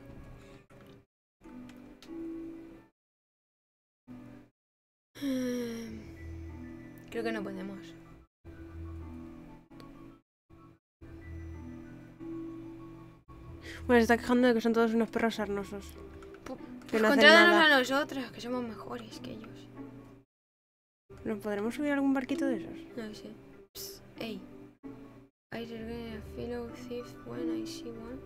A: Creo que no podemos.
B: Bueno, se está quejando de que son todos unos perros sarnosos.
A: Pu-
B: Que
A: Pues
B: no hacen
A: contrátanos
B: nada.
A: a nosotros, que somos mejores que ellos.
B: ¿Nos podremos subir a algún barquito de esos?
A: No sé. Psst, ey. I regret a fellow thief when I see one.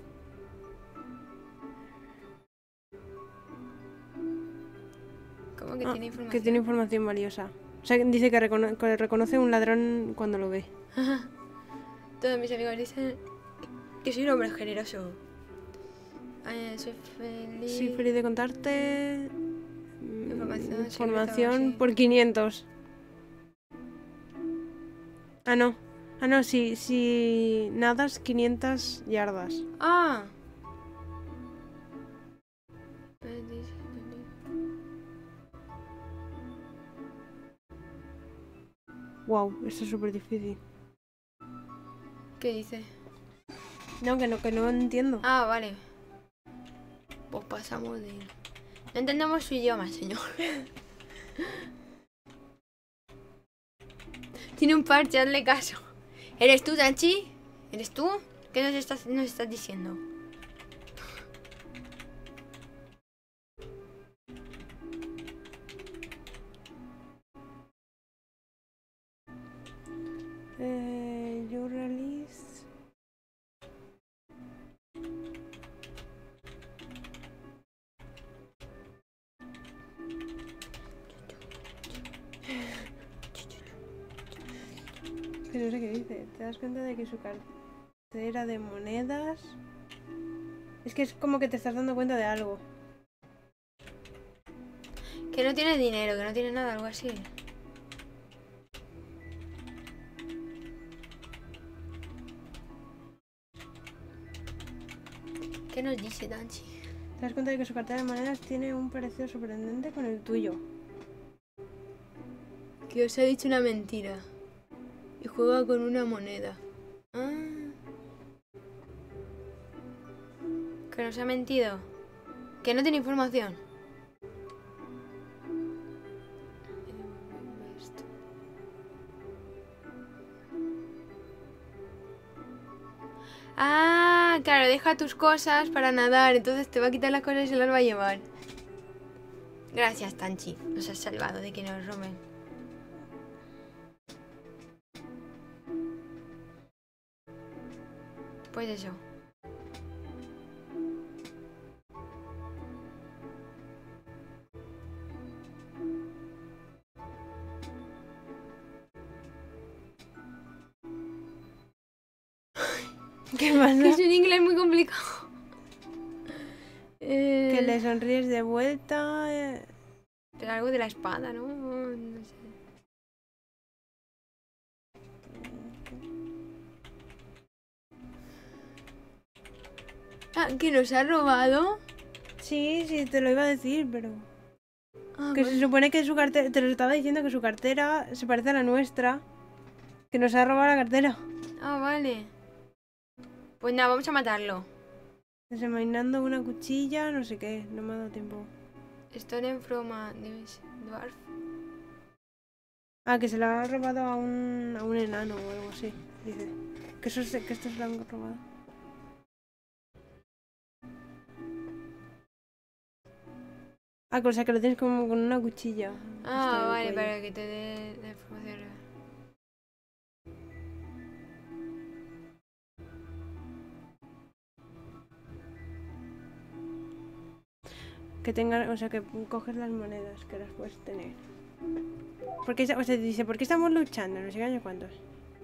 A: ¿Cómo que
B: Ah,
A: tiene información?
B: que tiene información valiosa. O sea, dice que, recono- que reconoce un ladrón cuando lo ve.
A: Todos mis amigos dicen que soy un hombre generoso. Eh, soy feliz.
B: Sí, feliz de contarte. mm,
A: Información
B: Información
A: secreta, sí.
B: por quinientos. Ah, no. Ah, no, si, si nadas quinientas yardas.
A: Ah.
B: Wow, esto es súper difícil.
A: ¿Qué dice?
B: No, que no, que no entiendo.
A: Ah, vale. Pues pasamos de... No entendemos su idioma, señor. Tiene un parche, hazle caso. ¿Eres tú, Tanchi? ¿Eres tú? ¿Qué nos estás, nos estás diciendo?
B: Eh, you release. Que no sé qué dice. ¿Te das cuenta de que su cartera de monedas? Es que es como que te estás dando cuenta de algo.
A: Que no tiene dinero, que no tiene nada, algo así. ¿Qué nos dice Tanchi?
B: Te das cuenta de que su cartera de monedas tiene un parecido sorprendente con el tuyo.
A: Que os ha dicho una mentira. Y juega con una moneda. Ah. Que nos ha mentido. Que no tiene información. Ah, claro, deja tus cosas para nadar. Entonces te va a quitar las cosas y se las va a llevar. Gracias, Tanchi. Nos has salvado de que nos roben. Pues eso.
B: ¿Qué pasa?
A: Que es un inglés muy complicado. Eh,
B: Que le sonríes de vuelta. eh.
A: Pero algo de la espada, ¿no? No sé. Ah, que nos ha robado.
B: Sí, sí, te lo iba a decir, pero...
A: Ah,
B: Que
A: vale.
B: se supone que su cartera... Te lo estaba diciendo que su cartera se parece a la nuestra. Que nos ha robado la cartera.
A: Ah, vale. Pues nada, vamos a matarlo.
B: Desenvainando una cuchilla, no sé qué. No me ha dado tiempo.
A: Stolen from a dwarf.
B: Ah, que se la ha robado a un, a un enano o algo así. Dice. Que, eso se- que esto se lo han robado. Ah, o sea que lo tienes como con una cuchilla. Hasta
A: Ah,
B: el
A: vale,
B: cuello.
A: para que te dé la información.
B: Que tengas, o sea, que coges las monedas, que las puedes tener. Porque, o sea, dice, ¿por qué estamos luchando? No sé qué año cuántos.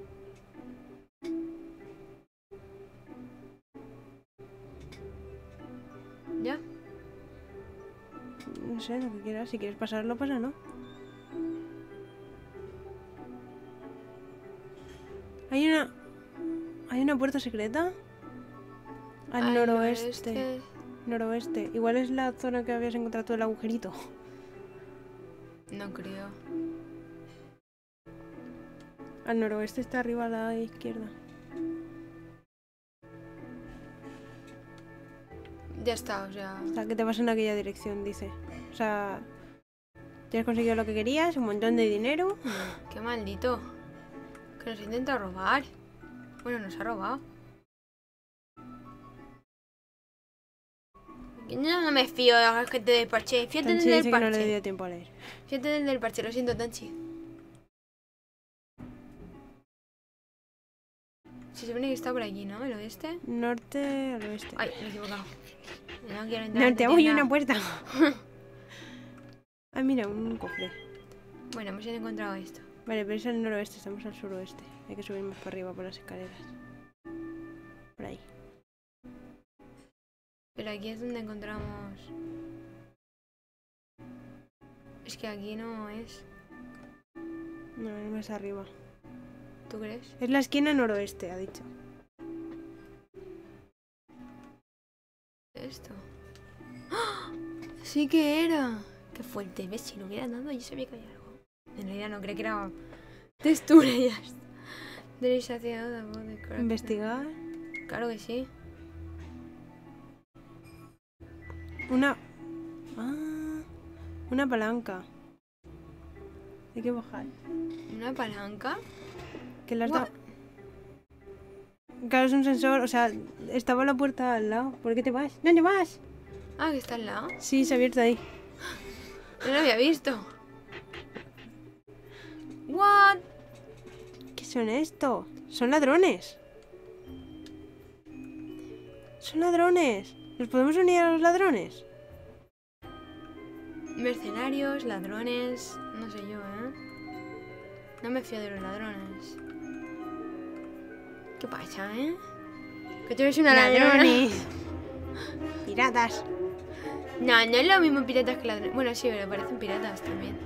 A: ¿Ya?
B: No sé, lo que quieras. Si quieres pasarlo, pasa, ¿no? Hay una... Hay una puerta secreta. Al,
A: Al
B: noroeste.
A: noroeste.
B: Noroeste. Igual es la zona que habías encontrado tú el agujerito.
A: No creo.
B: Al noroeste está arriba a la izquierda.
A: Ya está, o sea...
B: O sea, que te vas en aquella dirección, dice. O sea... Ya has conseguido lo que querías, un montón de dinero.
A: Qué maldito. Que nos intenta robar. Bueno, nos ha robado. Yo no me fío de la gente del parche. Fíjate
B: Tanchi
A: del
B: dice que no le
A: parche.
B: dio tiempo a leer.
A: Fíjate del del parche, lo siento, Tanchi. Se supone que está por aquí, ¿no? El oeste.
B: Norte al oeste.
A: Ay, me he equivocado. No quiero entrar.
B: Norte,
A: no
B: uy,
A: tiene
B: una
A: nada.
B: puerta. Ah, mira, un cofre.
A: Bueno, hemos encontrado esto.
B: Vale, pero es el noroeste, estamos al suroeste. Hay que subir más para arriba por las escaleras. Por ahí.
A: Pero aquí es donde encontramos... Es que aquí no es...
B: No, es más arriba.
A: ¿Tú crees?
B: Es la esquina noroeste, ha dicho.
A: Esto. ¡Ah! Sí que era. Qué fuerte. ¿Ves? Si lo hubiera dado yo sabía que había algo. En realidad no, creía que era textura y ya está. Derecha hacia la voz de crack.
B: Investigar.
A: Claro que sí.
B: Una... Ah, una palanca. Hay que bajar.
A: ¿Una palanca?
B: Que las
A: Gua-
B: da... Claro, es un sensor, o sea, estaba la puerta al lado. ¿Por qué te vas? ¿Dónde vas?
A: Ah, que está al lado.
B: Sí, se ha abierto ahí.
A: No lo había visto. What?
B: ¿Qué son esto? Son ladrones. Son ladrones. ¿Nos podemos unir a los ladrones?
A: Mercenarios, ladrones... No sé yo, ¿eh? No me fío de los ladrones. ¿Qué pasa, eh? Que tú eres una ladrona.
B: Ladrones. Piratas.
A: No, no es lo mismo piratas que ladrones. Bueno, sí, pero parecen piratas también.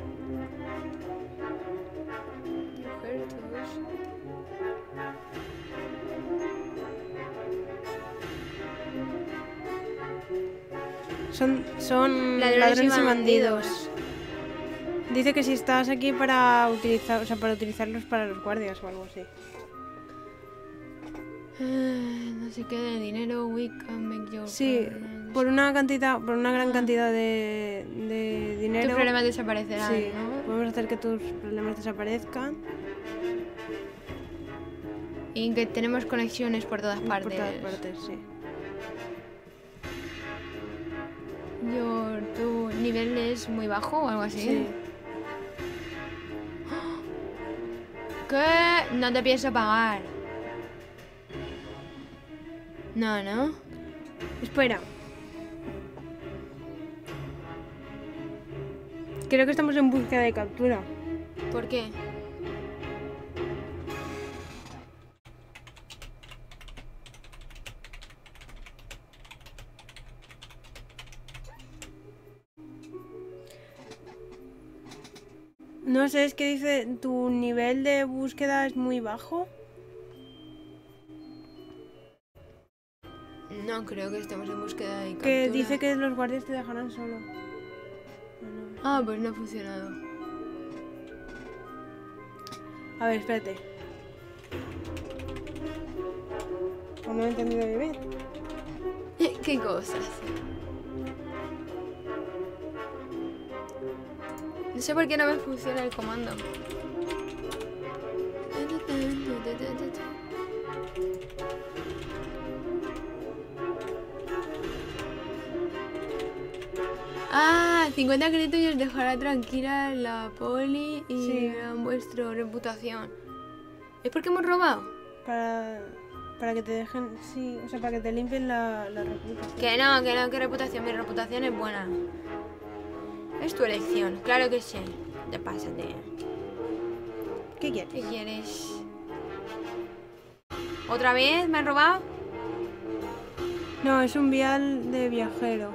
A: Objetos.
B: Son, son
A: Ladrones,
B: ladrones,
A: y
B: y bandidos.
A: bandidos.
B: Dice que si estás aquí para utilizar, o sea, para utilizarlos para los guardias o algo así.
A: Eh, no sé qué de dinero, we can make your
B: Sí,
A: problems.
B: por una cantidad, por una gran
A: Ah.
B: cantidad de, de dinero.
A: Tus problemas desaparecerán,
B: Sí,
A: ¿no?
B: podemos hacer que tus problemas desaparezcan
A: Y que tenemos conexiones por todas
B: por
A: partes.
B: todas partes, sí.
A: Yo, ¿tu nivel es muy bajo o algo así?
B: Sí.
A: ¿Qué? No te pienso pagar. No, ¿no?
B: Espera. Creo que estamos en búsqueda de captura.
A: ¿Por qué?
B: No sé, es que dice tu nivel de búsqueda es muy bajo.
A: No creo que estemos en búsqueda de captura.
B: Que dice que los guardias te dejarán solo. Ah,
A: Ah, pues no ha funcionado.
B: no. A ver, espérate. ¿O no he entendido bien?
A: ¿Qué cosas? No sé por qué no me funciona el comando. Ah, cincuenta créditos y os dejará tranquila la poli y
B: Sí.
A: verán vuestra reputación. ¿Es porque hemos robado?
B: Para, Para que te dejen, sí, o sea, para que te limpien la, la reputación.
A: Que no, que no, que reputación. Mi reputación es buena. Es tu elección, claro que sí. Te pásate.
B: ¿Qué quieres?
A: ¿Qué quieres? ¿Otra vez me han robado?
B: No, es un vial de viajero.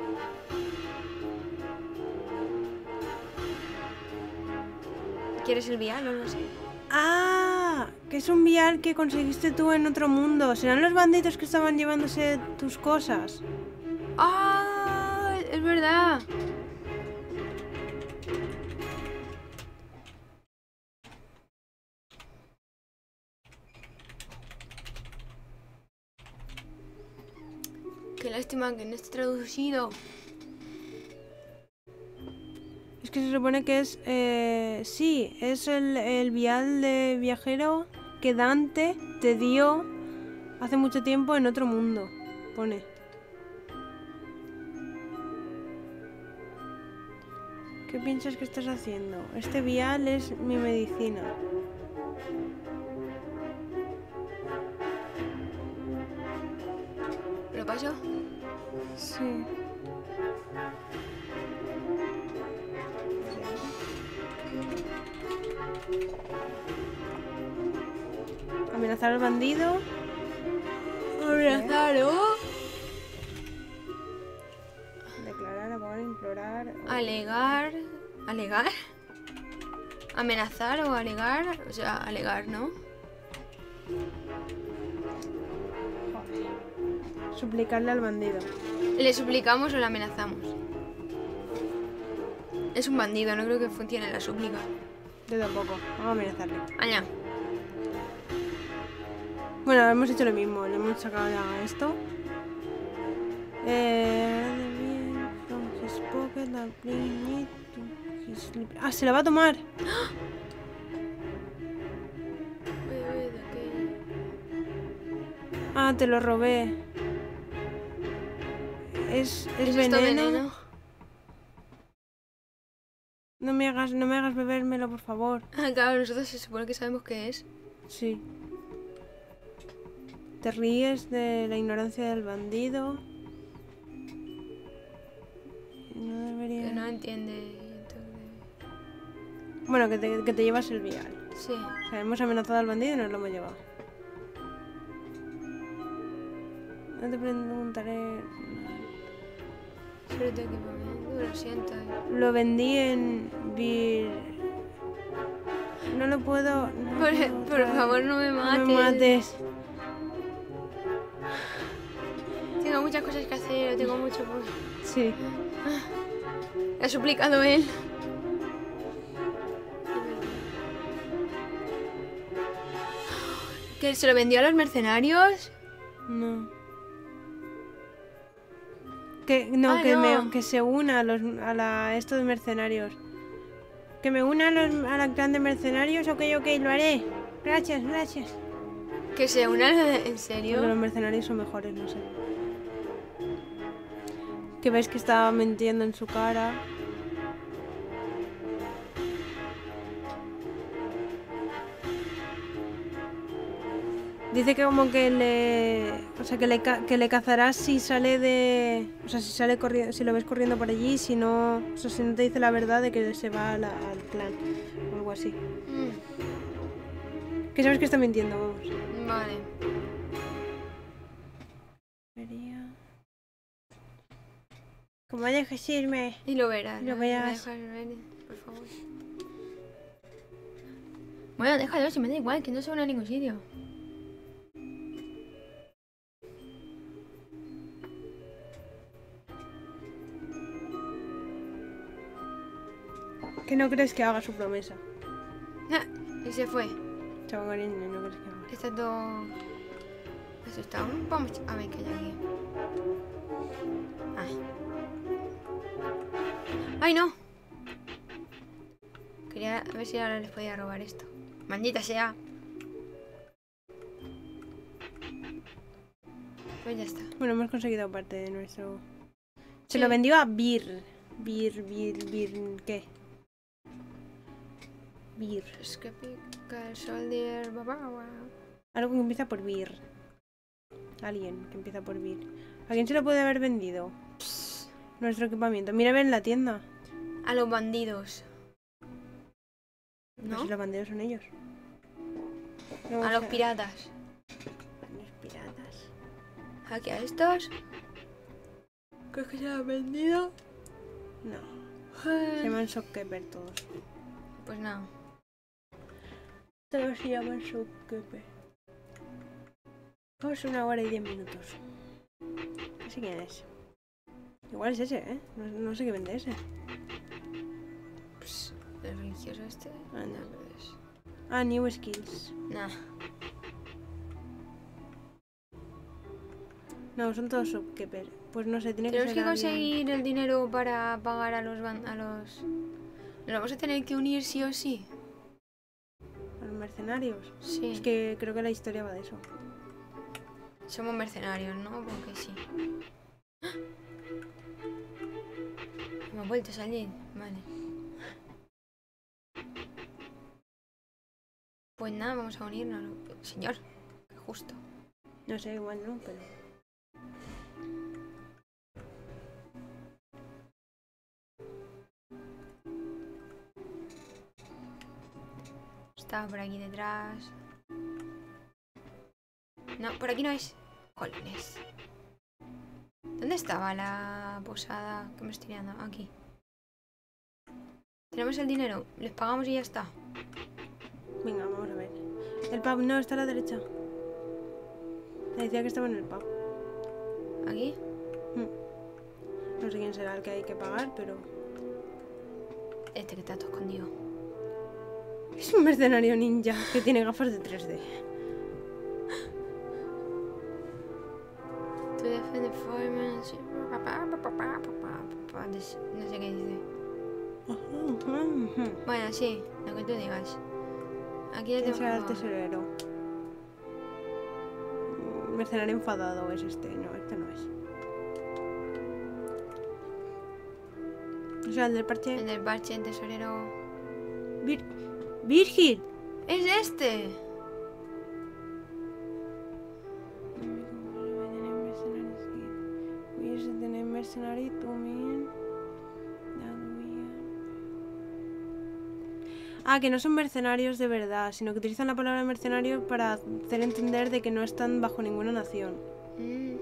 A: ¿Quieres el vial o no sé?
B: ¡Ah! Que es un vial que conseguiste tú en otro mundo. ¿Serán los bandidos que estaban llevándose tus cosas?
A: ¡Ah! Es verdad. Qué lástima que no esté traducido.
B: Es que se supone que es... Eh, sí, es el, el vial de viajero que Dante te dio hace mucho tiempo en otro mundo. Pone. ¿Qué piensas que estás haciendo? Este vial es mi medicina.
A: ¿Lo paso?
B: Sí. Amenazar al bandido.
A: Abrazar, ¿oh?
B: Declarar, abogar, implorar.
A: Alegar. ¿Alegar? ¿Amenazar o alegar? O sea, alegar, ¿no?
B: Suplicarle al bandido.
A: ¿Le suplicamos o le amenazamos? Es un bandido, no creo que funcione la súplica.
B: Yo tampoco. Vamos a amenazarle.
A: Allá.
B: Bueno, hemos hecho lo mismo. Le hemos sacado ya esto. Eh, from his pocket, and bring it to his lip- Ah, se la va a tomar. Ah, te lo robé. Es, es,
A: ¿Es esto
B: veneno.
A: veneno?
B: No me hagas, no me hagas bebérmelo, por favor.
A: Ah, claro, nosotros se supone que sabemos qué es.
B: Sí. Te ríes de la ignorancia del bandido. No debería...
A: Que no entiende.
B: Bueno, que te, que te llevas el vial.
A: Sí.
B: O sea, hemos amenazado al bandido y nos lo hemos llevado. No te preguntaré...
A: Sobre tu equipamiento, lo siento.
B: Lo vendí en Vir... No lo puedo... no
A: Por,
B: puedo
A: por
B: traer.
A: favor, no me mates.
B: No me mates.
A: Tengo muchas cosas que hacer, tengo mucho por...
B: Sí.
A: Ha suplicado él. ¿Que se lo vendió a los mercenarios?
B: No. Que, no,
A: Ah,
B: que,
A: no.
B: Me, que se una a, los, a la, esto de mercenarios. Que me una a, los, a la clan de mercenarios. Ok, ok, lo haré. Gracias, gracias.
A: ¿Que se unan? ¿En
B: Porque
A: serio?
B: los mercenarios son mejores, no sé. Que ves que estaba mintiendo en su cara. Dice que como que le... O sea, que le, ca- que le cazarás si sale de... O sea, si sale corriendo, si lo ves corriendo por allí, si no... O sea, si no te dice la verdad de que se va a la- al clan. O algo así.
A: Mm,
B: Que sabes que está mintiendo, vamos.
A: vale.
B: Debería- Como dejes irme.
A: Y lo verás.
B: Lo
A: ¿no?
B: verás.
A: ¿Me dejas ver, por favor? Bueno, déjalo, si me da igual, que no se van a ningún sitio.
B: Que no crees que haga su promesa.
A: Ah, y se fue.
B: Chaval cariño, no crees que haga.
A: Está todo asustado. Vamos a ver qué hay aquí. Ay. ¡Ay, no! Quería ver si ahora les podía robar esto. ¡Maldita sea! Pues ya está.
B: Bueno, hemos conseguido parte de nuestro... Se
A: Sí.
B: lo vendió a Bir. Bir, Bir, Bir... ¿Qué? Bir.
A: Scrappy, Car Soldier, bla, bla, bla.
B: Algo que empieza por Bir. Alguien que empieza por Vir. ¿A quién se lo puede haber vendido? Nuestro equipamiento. Mira, ven en la tienda.
A: A los bandidos.
B: Pues
A: ¿No?
B: si los bandidos son ellos. No,
A: A
B: o
A: los
B: sea,
A: piratas.
B: Los piratas.
A: Aquí a estos. ¿Crees que se lo han vendido?
B: No. Se llaman Shopkeeper todos.
A: Pues nada.
B: Todos se llaman Shopkeeper. Vamos una hora y diez minutos. No sé quién es. Igual es ese, ¿eh? No, no sé qué vende ese.
A: Pues, el religioso este.
B: Ah, no.
A: No, pues,
B: Ah, New Skills.
A: nah.
B: No, son todos Shopkeeper. Pues no sé, tiene que
A: Tenemos
B: ser
A: que
B: alguien-
A: conseguir el dinero para pagar a los ban- a los. Nos vamos a tener que unir sí o sí.
B: a los mercenarios.
A: Sí.
B: Es que creo que la historia va de eso.
A: Somos mercenarios, ¿no? Porque sí. ¡Ah! Hemos vuelto a salir. Vale. Pues nada, vamos a unirnos. Señor, qué justo.
B: No sé, igual no, pero...
A: Estaba por aquí detrás. No, por aquí no es. Jolines. ¿Dónde estaba la posada que me estoy liando? Aquí. Tenemos el dinero, les pagamos y ya está.
B: Venga, vamos a ver. El pub no, está a la derecha. Me decía que estaba en el pub.
A: ¿Aquí?
B: No sé quién será el que hay que pagar, pero...
A: Este que está todo escondido.
B: Es un mercenario ninja que tiene gafas de tres D.
A: To defend the foreman. No sé qué dice. Bueno, sí, lo que tú digas. Aquí ya
B: ¿Quién será el
A: tengo.
B: tesorero? Mm, Mercenario enfadado es este. No, este no es. O sea, el del parche...
A: El del parche, el tesorero.
B: Vir... ¡Virgil!
A: ¡Es este!
B: Ah, que no son mercenarios de verdad, sino que utilizan la palabra mercenario para hacer entender de que no están bajo ninguna nación.
A: Mm,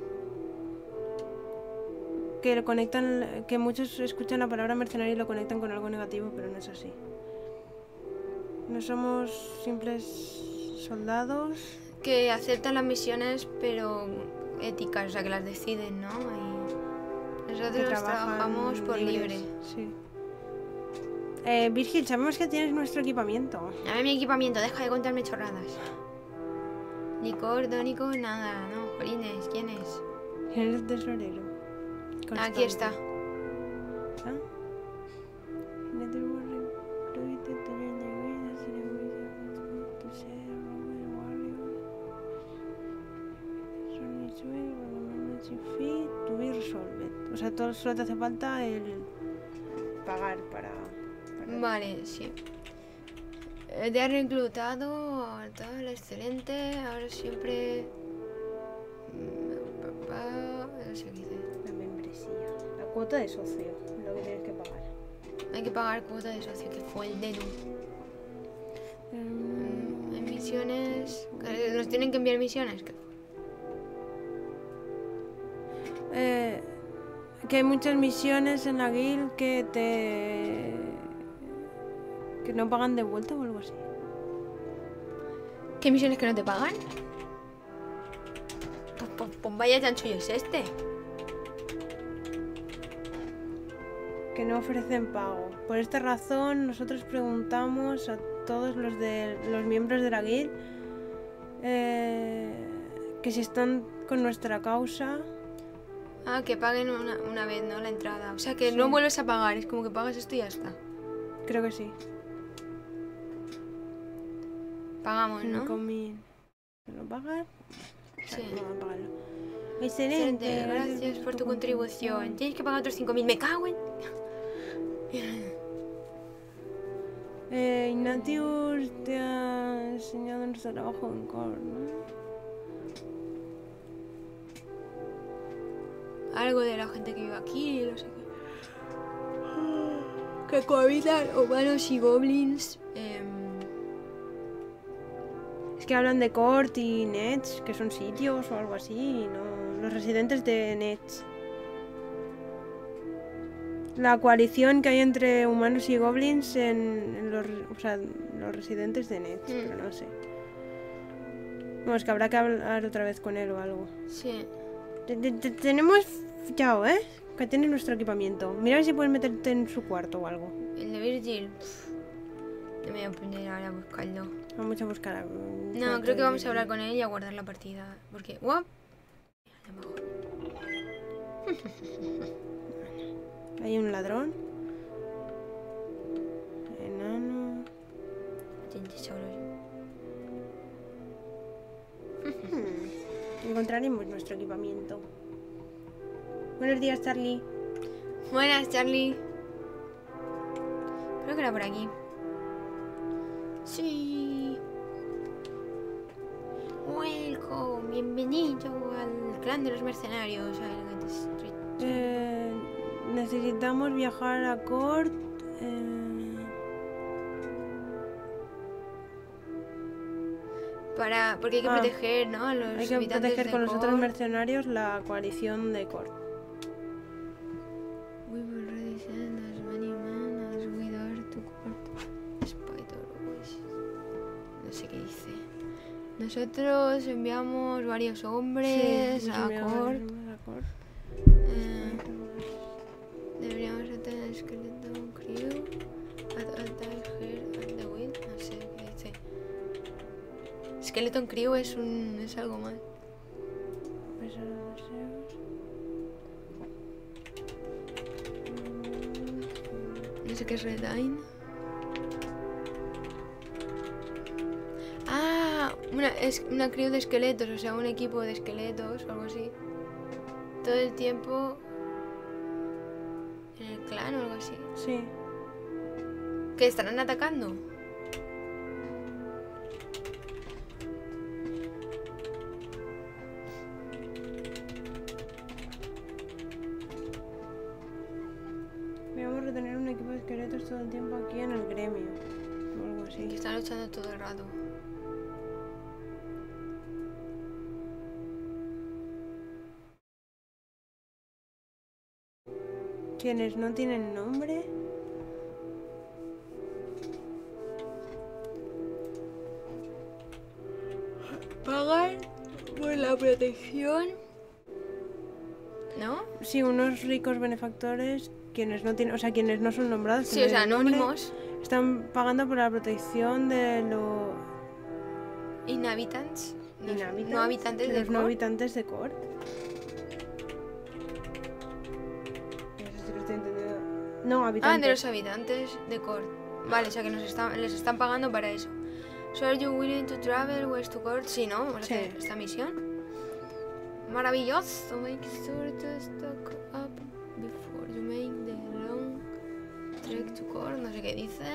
B: Que lo conectan, que muchos escuchan la palabra mercenario y lo conectan con algo negativo, pero no es así. No somos simples soldados.
A: que aceptan las misiones, pero éticas, o sea, que las deciden, ¿no? Y
B: que
A: nosotros
B: trabajan
A: trabajamos por
B: libres.
A: libre.
B: Sí. Eh, Virgil, sabemos que tienes nuestro equipamiento.
A: Dame mi equipamiento, deja de contarme chorradas. Ni corto, ni con nada, no, jolines, ¿quién es?
B: Eres el tesorero.
A: Aquí
B: Constante.
A: está.
B: ¿Ah? O sea, todo, solo te hace falta el pagar para... para-
A: Vale, sí. Eh, Te has reclutado, tal, excelente, ahora siempre... Mm, papá, no sé qué dice.
B: La membresía. La cuota de socio, lo que tienes que pagar.
A: Hay que pagar cuota de socio, que fue el dedo. Mm, en misiones... ¿Nos tienen que enviar misiones? ¿Qué?
B: Eh, que hay muchas misiones en la guild que te... que no pagan de vuelta o algo así.
A: ¿Qué misiones que no te pagan? Pues, pues, pues vaya chanchullo es este.
B: Que no ofrecen pago. Por esta razón nosotros preguntamos a todos los de los miembros de la guild eh, que si están con nuestra causa.
A: Ah, que paguen una, una vez, ¿no? La entrada. O sea, que
B: Sí.
A: no vuelves a pagar, es como que pagas esto y ya está.
B: Creo que sí.
A: Pagamos,
B: cinco
A: ¿no?
B: mil. ¿Lo pagar?
A: Sí.
B: Vamos a pagarlo. Excelente.
A: Excelente, gracias por tu contribución. Tienes que pagar otros cinco mil. Me cago en...
B: Eh, Ignatius te ha enseñado nuestro trabajo en core, ¿no?
A: algo de la gente que vive aquí, no sé qué. Que cohabitan humanos y goblins. Eh,
B: Es que hablan de Court y Nets, que son sitios o algo así, y no los residentes de Nets. La coalición que hay entre humanos y goblins en, en los, o sea, los residentes de Nets,
A: Mm.
B: pero no sé. Bueno, es que habrá que hablar otra vez con él o algo.
A: sí.
B: Te- te- te- Tenemos fichado, ¿eh? Que tiene nuestro equipamiento. Mira a ver si puedes meterte en su cuarto o algo.
A: El de Virgil. Pff, no me voy a poner ahora a buscarlo.
B: Vamos a buscar a... un
A: No,
B: cuarto
A: creo que
B: de
A: vamos a hablar
B: Virgil.
A: con él y a guardar la partida. Porque. ¡Guap! A lo mejor.
B: Hay un ladrón. Enano.
A: Tiene tesoros.
B: Hmm. Encontraremos nuestro equipamiento. Buenos días, Charlie.
A: Buenas, Charlie. Creo que era por aquí. Sí. Welcome, bienvenido al clan de los mercenarios. Silent Street.
B: Eh, necesitamos viajar a Court. Eh,
A: Para, porque hay que
B: Ah.
A: proteger, ¿no? A los
B: hay que
A: habitantes
B: proteger
A: de
B: con los otros
A: Kor.
B: mercenarios la coalición de Court.
A: We will already send as many men as we dare to court. Despite our wishes. No sé qué dice. Nosotros enviamos varios hombres
B: Sí,
A: a
B: nos
A: Kor.
B: enviamos a Court.
A: Eh, deberíamos tener Skeleton Crew. At, at the head at the wheel. No sé qué dice. Skeleton Crew es un. es algo más.
B: Pesar de deseos.
A: No sé qué es Redline. Ah, una, es una crew de esqueletos, o sea, un equipo de esqueletos o algo así. Todo el tiempo en el clan o algo así.
B: Sí.
A: ¿Que estarán atacando?
B: Debemos retener un equipo de esqueletos todo el tiempo aquí en el gremio. O algo así.
A: Que están luchando todo el rato.
B: Quienes no tienen nombre.
A: Pagan por la protección. ¿No?
B: Sí, unos ricos benefactores. Quienes no tienen, o sea, quienes no son nombrados. que
A: Sí,
B: no
A: o sea,
B: tienen nombre,
A: anónimos.
B: están pagando por la protección de los
A: Inhabitants. No,
B: inhabitants,
A: no habitantes de
B: los no
A: Kor.
B: habitantes de Court. No sé si lo estoy entendiendo. No,
A: Ah,
B: habitantes.
A: de los habitantes de Kord. Vale, o sea que nos están, les están pagando para eso. So are you willing to travel west to Kord? Sí, ¿no? Vamos a
B: Sí.
A: hacer esta misión. Maravilloso. Make sure to stock up before you make the long trek to Kord. No sé qué dice.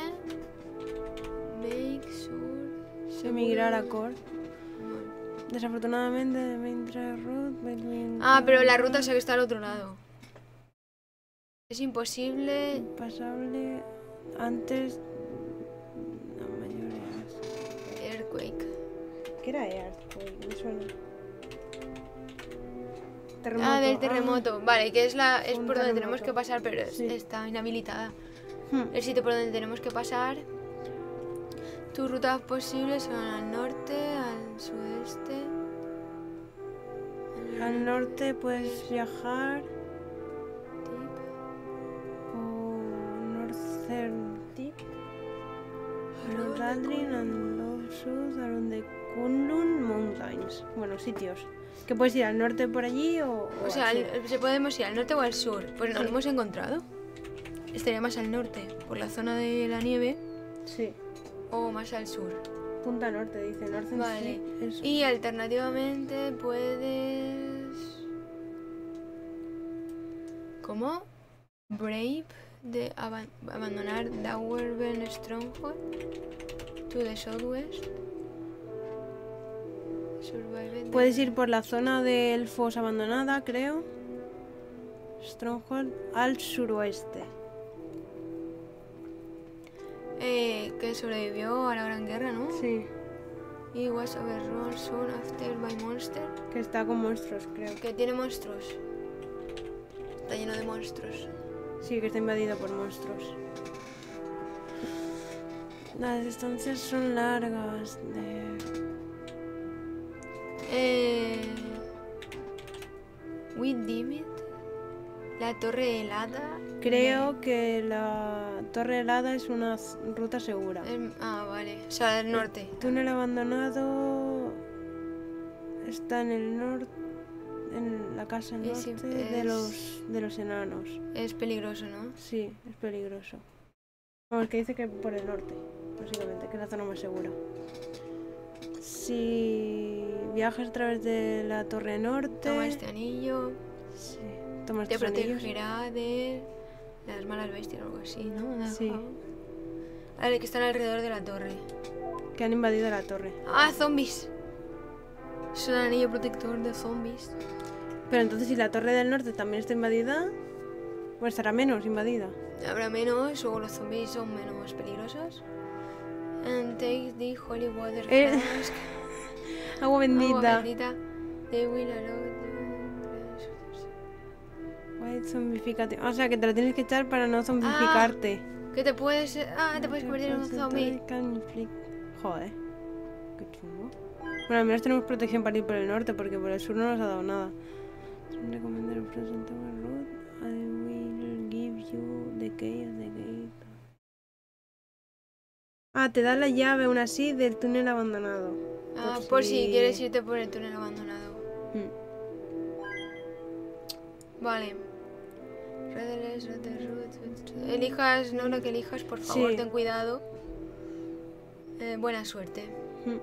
A: Make sure.
B: Emigrar a
A: seguro-
B: Court.
A: Vale.
B: Desafortunadamente, the main trade route between
A: Ah, pero la
B: Court
A: ruta sé que está al otro lado. Es imposible.
B: pasable antes. No, mayorías.
A: Earthquake.
B: ¿Qué era Earthquake? Me suena. Terremoto.
A: Ah, del
B: ah.
A: terremoto. Vale, que es la es
B: Un
A: por donde
B: terremoto.
A: tenemos que pasar, pero es-
B: Sí.
A: está inhabilitada.
B: Hmm.
A: El sitio por donde tenemos que pasar. Tus rutas posibles son al norte, al sudeste.
B: Al norte puedes viajar
A: Tip.
B: por Northern Tip, Northern and Low South around the Kunlun Mountains. Bueno, sitios. Que puedes ir al norte por allí o. o
A: O sea,
B: al
A: al- se podemos ir al norte o al sur. Pues no
B: Sí.
A: lo hemos encontrado. Estaría más al norte, por la zona de la nieve,
B: sur. Sí.
A: o más al sur.
B: Punta norte, dice. Northern
A: Vale.
B: Tip. Eso.
A: Y alternativamente puedes... ¿Cómo? Brave de aban- abandonar Dowerben Stronghold to the southwest. Survive the-
B: Puedes ir por la zona de elfos abandonada, creo. Stronghold al suroeste.
A: Eh, que sobrevivió a la Gran Guerra, ¿no?
B: Sí,
A: Y was overrun soon after by monster.
B: que está con monstruos, creo.
A: Que tiene monstruos. Está lleno de monstruos.
B: Sí, que está invadido por monstruos. Las distancias son largas. De...
A: Eh... We dim it. La torre helada.
B: Creo que la Torre Helada es una z- ruta segura.
A: Em, ah, vale. O sea, del norte.
B: Túnel abandonado está en el norte, en la casa
A: Y sí,
B: norte de
A: es-
B: los de los enanos.
A: Es peligroso, ¿no?
B: Sí, es peligroso. Vamos, que dice que por el norte, básicamente, que es la zona más segura. Si viajas a través de la Torre Norte,
A: Toma este anillo.
B: sí, tomas
A: Te
B: estos anillos.
A: protegerá de las malas bestias o algo así, ¿no? Una
B: Sí.
A: java. Vale, que están alrededor de la torre.
B: Que han invadido la torre.
A: ¡Ah, zombies! Es un anillo protector de zombies.
B: Pero entonces, si la Torre del Norte también está invadida, pues estará menos invadida.
A: Habrá menos, o los zombies son menos peligrosos. And take the holy water
B: Eh,
A: flask.
B: Agua bendita.
A: Agua bendita. They will allow the-
B: White zombificate. O sea, que te lo tienes que echar para no zombificarte.
A: Que te puedes... Ah, te puedes convertir en un zombie.
B: Joder. Qué chungo. Bueno, al menos tenemos protección para ir por el norte, porque por el sur no nos ha dado nada. Recomendar el present tower route. I will give you the key of the gate. Ah, te da la llave aún así del túnel abandonado.
A: Ah, por si quieres irte por el túnel abandonado.
B: Mm.
A: Vale. Redeles, redes, routes, elijas, no lo que elijas, por favor,
B: Sí.
A: ten cuidado. Eh, buena suerte.
B: Mm.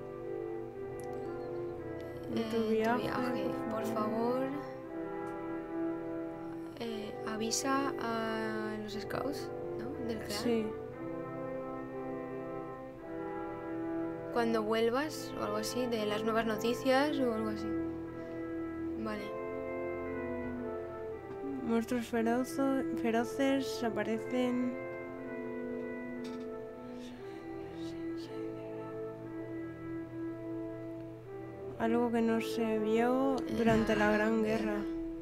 B: En
A: Eh,
B: tu
A: en
B: viaje.
A: por favor. Eh, avisa a los scouts, ¿no? Del clan.
B: Sí.
A: Cuando vuelvas o algo así, de las nuevas noticias o algo así. Vale.
B: Monstruos ferozo- feroces aparecen. Algo que no se vio durante la Gran Guerra.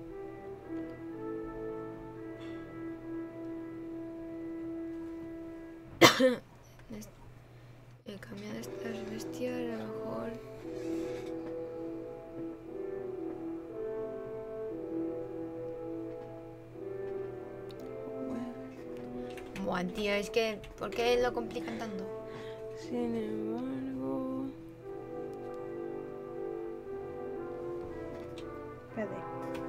A: He cambiado estas bestias, a lo mejor. Buah, tío, es que. ¿Por qué lo complican tanto?
B: Sin embargo. Espérate.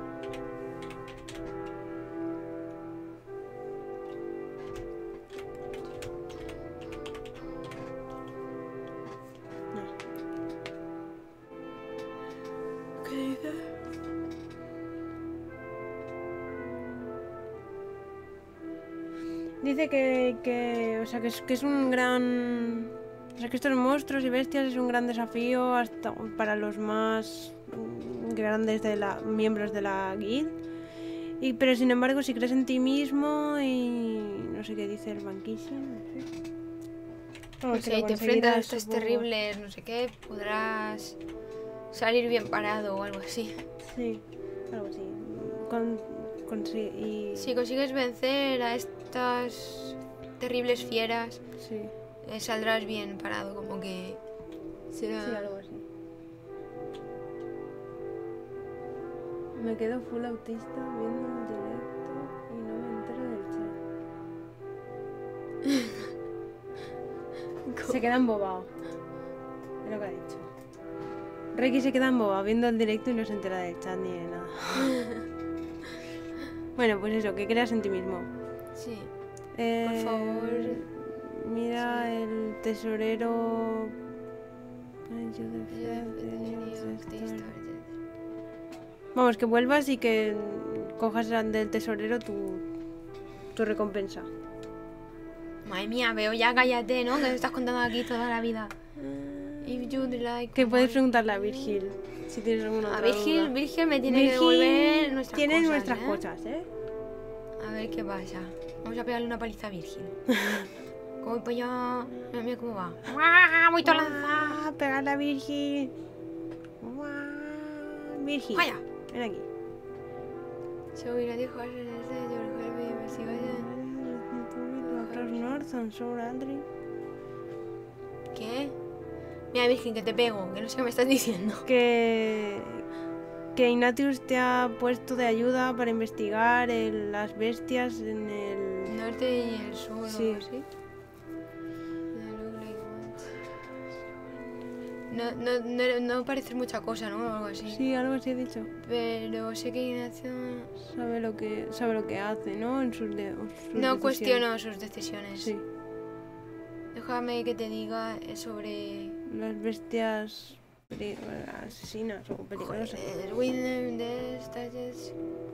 A: ¿Qué dices?
B: Dice que, que, o sea, que es, que es un gran... O sea, que estos monstruos y bestias es un gran desafío hasta para los más mm, grandes de la, miembros de la guild. Y, pero sin embargo, si crees en ti mismo y... No sé qué dice el banquillo, no sé.
A: No
B: Vamos, que
A: sé,
B: lo
A: y te enfrentas a
B: conseguirás,
A: estos
B: supongo.
A: terribles, no sé qué, podrás salir bien parado o algo así.
B: Sí, algo así. Con, consi- y...
A: Si consigues vencer a estas terribles fieras,
B: Sí,
A: eh, saldrás bien parado, como que será...
B: sí, algo así. Me quedo full autista viendo el directo y no me entero del chat. Se queda embobado. Es lo que ha dicho. Reiki se queda embobado viendo el directo y no se entera del chat ni de nada. Bueno, pues eso, que creas en ti mismo.
A: Sí.
B: Eh,
A: favor.
B: Mira
A: Sí.
B: el tesorero. Ay, yo de
A: Ya,
B: fe,
A: debería
B: tenías
A: de
B: estar-
A: estar-
B: Vamos, que vuelvas y que cojas del tesorero tu, tu recompensa.
A: Madre mía, veo ya, cállate, ¿no? Que te estás contando aquí toda la vida. If you'd like
B: Que puedes
A: more-
B: preguntarle a Virgil si tienes alguna
A: A
B: otra
A: Virgil,
B: duda.
A: Virgil me tiene que
B: Virgil
A: devolver nuestras
B: tiene
A: cosas,
B: nuestras
A: ¿eh?
B: cosas, ¿eh?
A: A ver qué pasa. Vamos a pegarle una paliza a Virgil. ¿Cómo voy para allá? Mira, mira cómo va. ¡Guau! ¡Muy lanzada!
B: ¡Ah! Pegarle a Virgil. ¡Guau! Virgil.
A: ¡Vaya!
B: Ven aquí.
A: So we ready for the next day, your help me investigation.
B: Across North and South Adri.
A: ¿Qué? Mira, Virgil, que te pego, que no sé qué me estás diciendo.
B: Que... Que Ignatius te ha puesto de ayuda para investigar el- las bestias en el...
A: Norte y el sur,
B: Sí.
A: o algo así. Yeah, look like what? No, no, no, no parece mucha cosa, ¿no? O algo así.
B: Sí, algo así he dicho.
A: Pero sé que Ignacio
B: Sabe lo que, sabe lo que hace, ¿no? En sus, de, sus
A: no
B: decisiones.
A: cuestiono sus decisiones.
B: Sí.
A: Déjame que te diga eh, sobre...
B: Las bestias peli- asesinas o peligrosas.
A: Joder, William de Stages.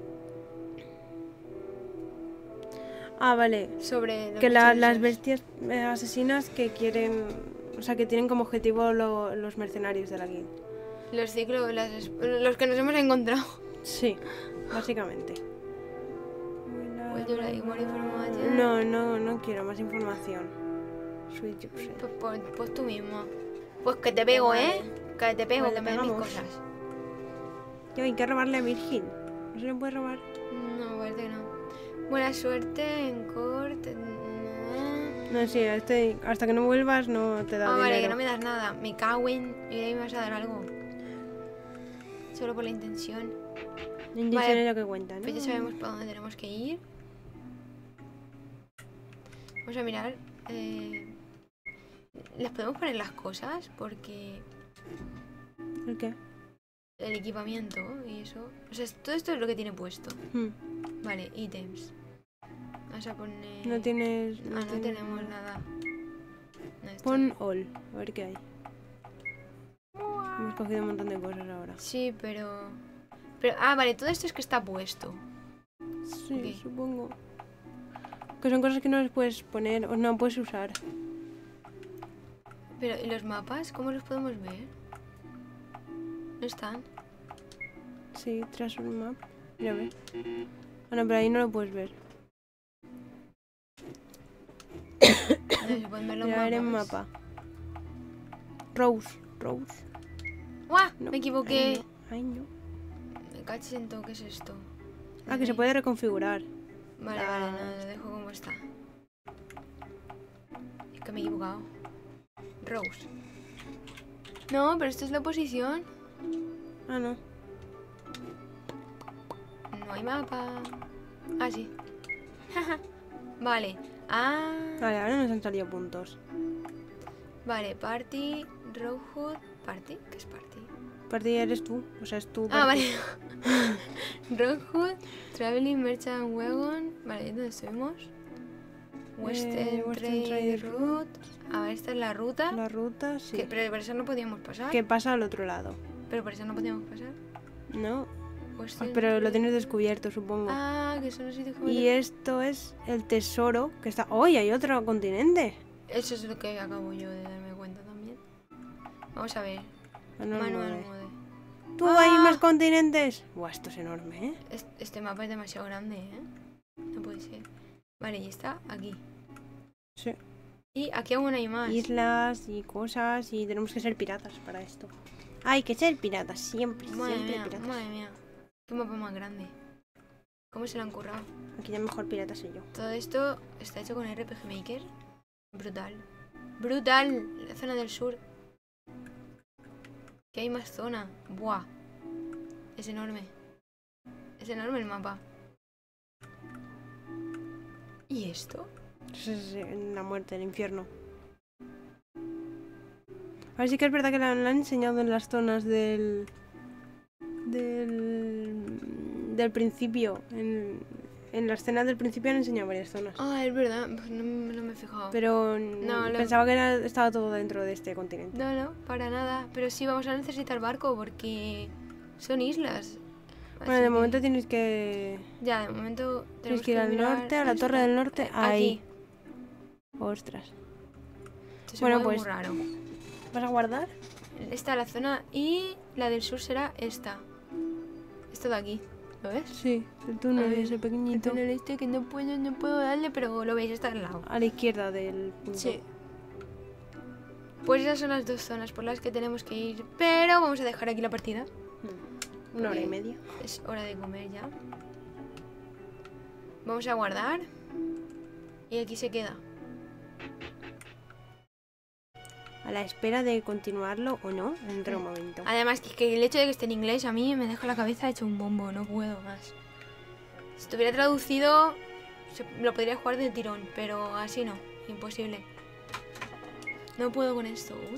B: Ah, vale.
A: Sobre los
B: Que la-
A: bichos
B: las
A: esos.
B: bestias eh, asesinas que quieren... O sea, que tienen como objetivo lo- los mercenarios de la guild.
A: Los ciclos, las es- los que nos hemos encontrado.
B: Sí, básicamente.
A: Would you like more information?
B: No, no, no quiero más información. Sweet Jupse.
A: Pues, pues, pues tú mismo. Pues que te pego,
B: Vale.
A: ¿eh? Que te pego,
B: Vale,
A: que me den mis
B: pegamos.
A: cosas.
B: Yo hay que robarle a Virgil. ¿No se le puede robar?
A: No, parece que no. Buena suerte en corte. No.
B: No, sí, este, hasta que no vuelvas no te da
A: Ah, vale, que
B: dinero.
A: no me das nada. Me cago en... Y ahí me vas a dar algo. Solo por la intención.
B: La intención
A: Vale,
B: es lo que cuenta, ¿no?
A: Pues ya sabemos para dónde tenemos que ir. Vamos a mirar. Eh... ¿Les podemos poner las cosas? Porque
B: ¿El qué?
A: el equipamiento y eso... O sea, todo esto es lo que tiene puesto.
B: Hmm.
A: Vale, ítems. Vamos a poner...
B: No tienes...
A: Ah, no
B: tienes
A: tenemos nada. No, esto-
B: Pon all, a ver qué hay. Hemos cogido un montón de cosas ahora.
A: Sí, pero... pero... Ah, vale, todo esto es que está puesto.
B: Sí,
A: Ok.
B: supongo. Que son cosas que no les puedes poner o no puedes usar.
A: Pero, ¿y los mapas? ¿Cómo los podemos ver? No están.
B: Sí, tras un map. Mira, a ver. Ah, no, pero ahí no lo puedes ver.
A: No se pueden ver los
B: Mira, a ver en
A: mapas.
B: mapa. Rose, Rose.
A: ¡Guau!
B: No,
A: Me equivoqué.
B: Ay, no. Ay, no.
A: Me caches en todo, ¿qué es esto?
B: Ah, que se puede reconfigurar.
A: Vale,
B: Ah.
A: vale, no, lo dejo como está. Es que me he equivocado. Rose. No, pero esto es la posición.
B: Ah, no.
A: No hay mapa. Ah, sí. Vale. Ah.
B: Vale, ahora nos han salido puntos.
A: Vale, party, Roadhood. ¿Party? ¿Qué es party?
B: Aparte eres tú, o sea, es tú.
A: Ah, vale. Roadhood, Traveling Merchant Wagon. Vale, ¿dónde estuvimos? Western,
B: Eh, Western
A: Trade
B: Trade
A: Route. A ver, esta es la ruta.
B: La ruta, sí.
A: Que- pero por eso no podíamos pasar.
B: Que pasa al otro lado.
A: Pero por eso no podíamos pasar.
B: ¿No?
A: Western
B: Pero lo
A: Trade-
B: tienes descubierto, supongo.
A: Ah, que son los sitios que me
B: Y esto es el tesoro que está... ¡Uy! Hay otro continente.
A: Eso es lo que acabo yo de darme cuenta también. Vamos a ver.
B: Manual
A: Manual
B: nueve.
A: mode.
B: ¿Tú
A: Ah.
B: hay más continentes? Buah, esto es enorme, ¿eh?
A: Es- Este mapa es demasiado grande, ¿eh? No puede ser. Vale, y está aquí.
B: Sí.
A: Y aquí aún hay más.
B: Islas y cosas y tenemos que ser piratas para esto. Hay que ser piratas, siempre,
A: Madre
B: siempre
A: mía,
B: piratas.
A: madre mía. Qué mapa más grande. ¿Cómo se lo han currado?
B: Aquí ya mejor pirata soy yo.
A: Todo esto está hecho con R P G Maker. Brutal. Brutal. La zona del sur. Que hay más zona. Buah. Es enorme. Es enorme el mapa. ¿Y esto?
B: Eso es eh, la muerte, el infierno. A ver, sí que es verdad que la, la han enseñado en las zonas del... Del... Del principio. En, en la escena del principio han enseñado varias zonas.
A: Ah, es verdad. Pues no, no me he fijado.
B: Pero
A: No, lo-
B: pensaba que era, estaba todo dentro de este continente.
A: No, no, para nada. Pero sí vamos a necesitar barco porque son islas.
B: Bueno,
A: Así
B: de
A: que-
B: momento tienes que...
A: Ya, de momento
B: Tienes
A: tenemos
B: que ir al
A: mirar
B: norte, a la
A: esto.
B: torre del norte.
A: Aquí.
B: Ahí. Ostras.
A: Esto se
B: Bueno,
A: mueve
B: pues-
A: muy raro.
B: ¿Vas a guardar?
A: Esta la zona y la del sur será esta. Esto de aquí, ¿lo ves?
B: Sí, el túnel
A: A ver,
B: ese pequeñito.
A: El túnel este que no puedo, no puedo darle, pero lo veis, está al lado.
B: A la izquierda del punto.
A: Sí. Pues esas son las dos zonas por las que tenemos que ir. Pero vamos a dejar aquí la partida.
B: Mm. Una hora y
A: Ok.
B: media.
A: Es hora de comer ya. Vamos a guardar. Y aquí se queda.
B: A la espera de continuarlo o no, dentro de un momento.
A: Además, que, que el hecho de que esté en inglés a mí me deja la cabeza hecho un bombo. No puedo más. Si estuviera traducido, se- lo podría jugar de tirón. Pero así no. Imposible. No puedo con esto. Uy.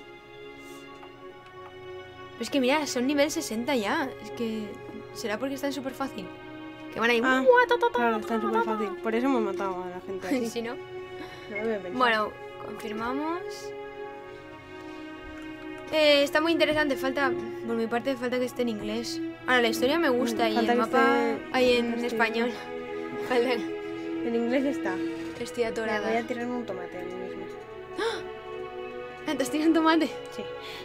A: Pero es que mira, son nivel sesenta ya. Es que... ¿Será porque están súper fácil? Que van a ir...
B: Ah, claro, está súper fácil. Por eso hemos matado a la gente aquí.
A: Si no...
B: No lo había pensado.
A: Bueno, confirmamos. Eh, está muy interesante. Falta, por mi parte, falta que esté en inglés. Ahora, la historia me gusta
B: Mm,
A: y
B: falta
A: el
B: que
A: mapa
B: esté-
A: hay en
B: que esté-
A: español. Falta...
B: En inglés está.
A: Estoy
B: Mira,
A: atorada.
B: voy a tirar un tomate a mí mismo.
A: ¿Te has tirado un tomate?
B: Sí.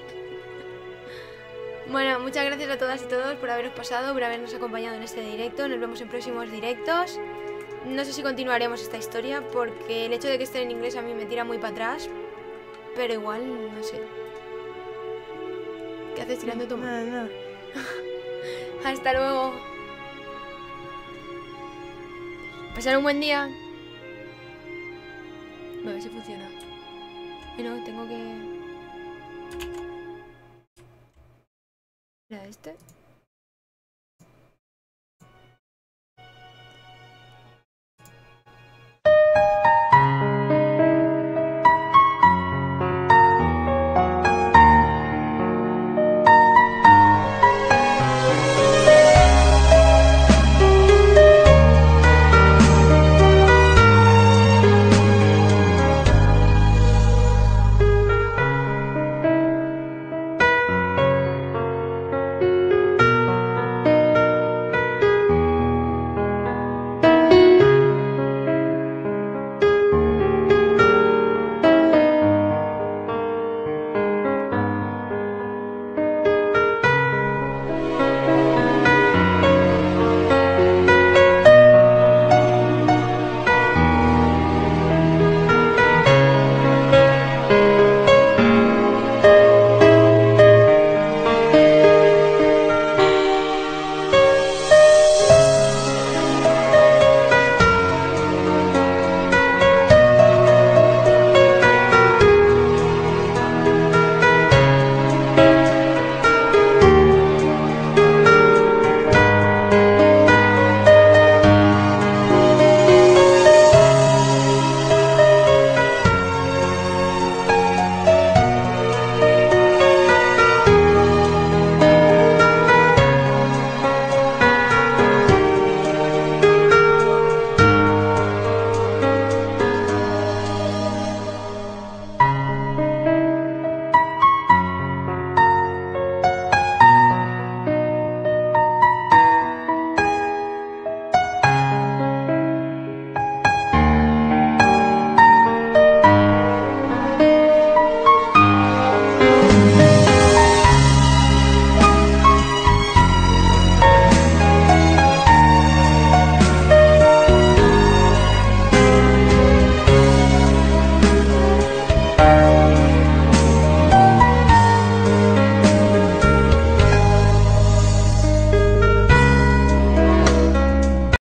A: Bueno, muchas gracias a todas y todos por haberos pasado, por habernos acompañado en este directo. Nos vemos en próximos directos. No sé si continuaremos esta historia porque el hecho de que esté en inglés a mí me tira muy para atrás. Pero igual, no sé. ¿Qué haces tirando tomate?
B: Nada, nada.
A: Hasta luego. Pasar un buen día. A ver si funciona. Eh, no, tengo que... Mira este.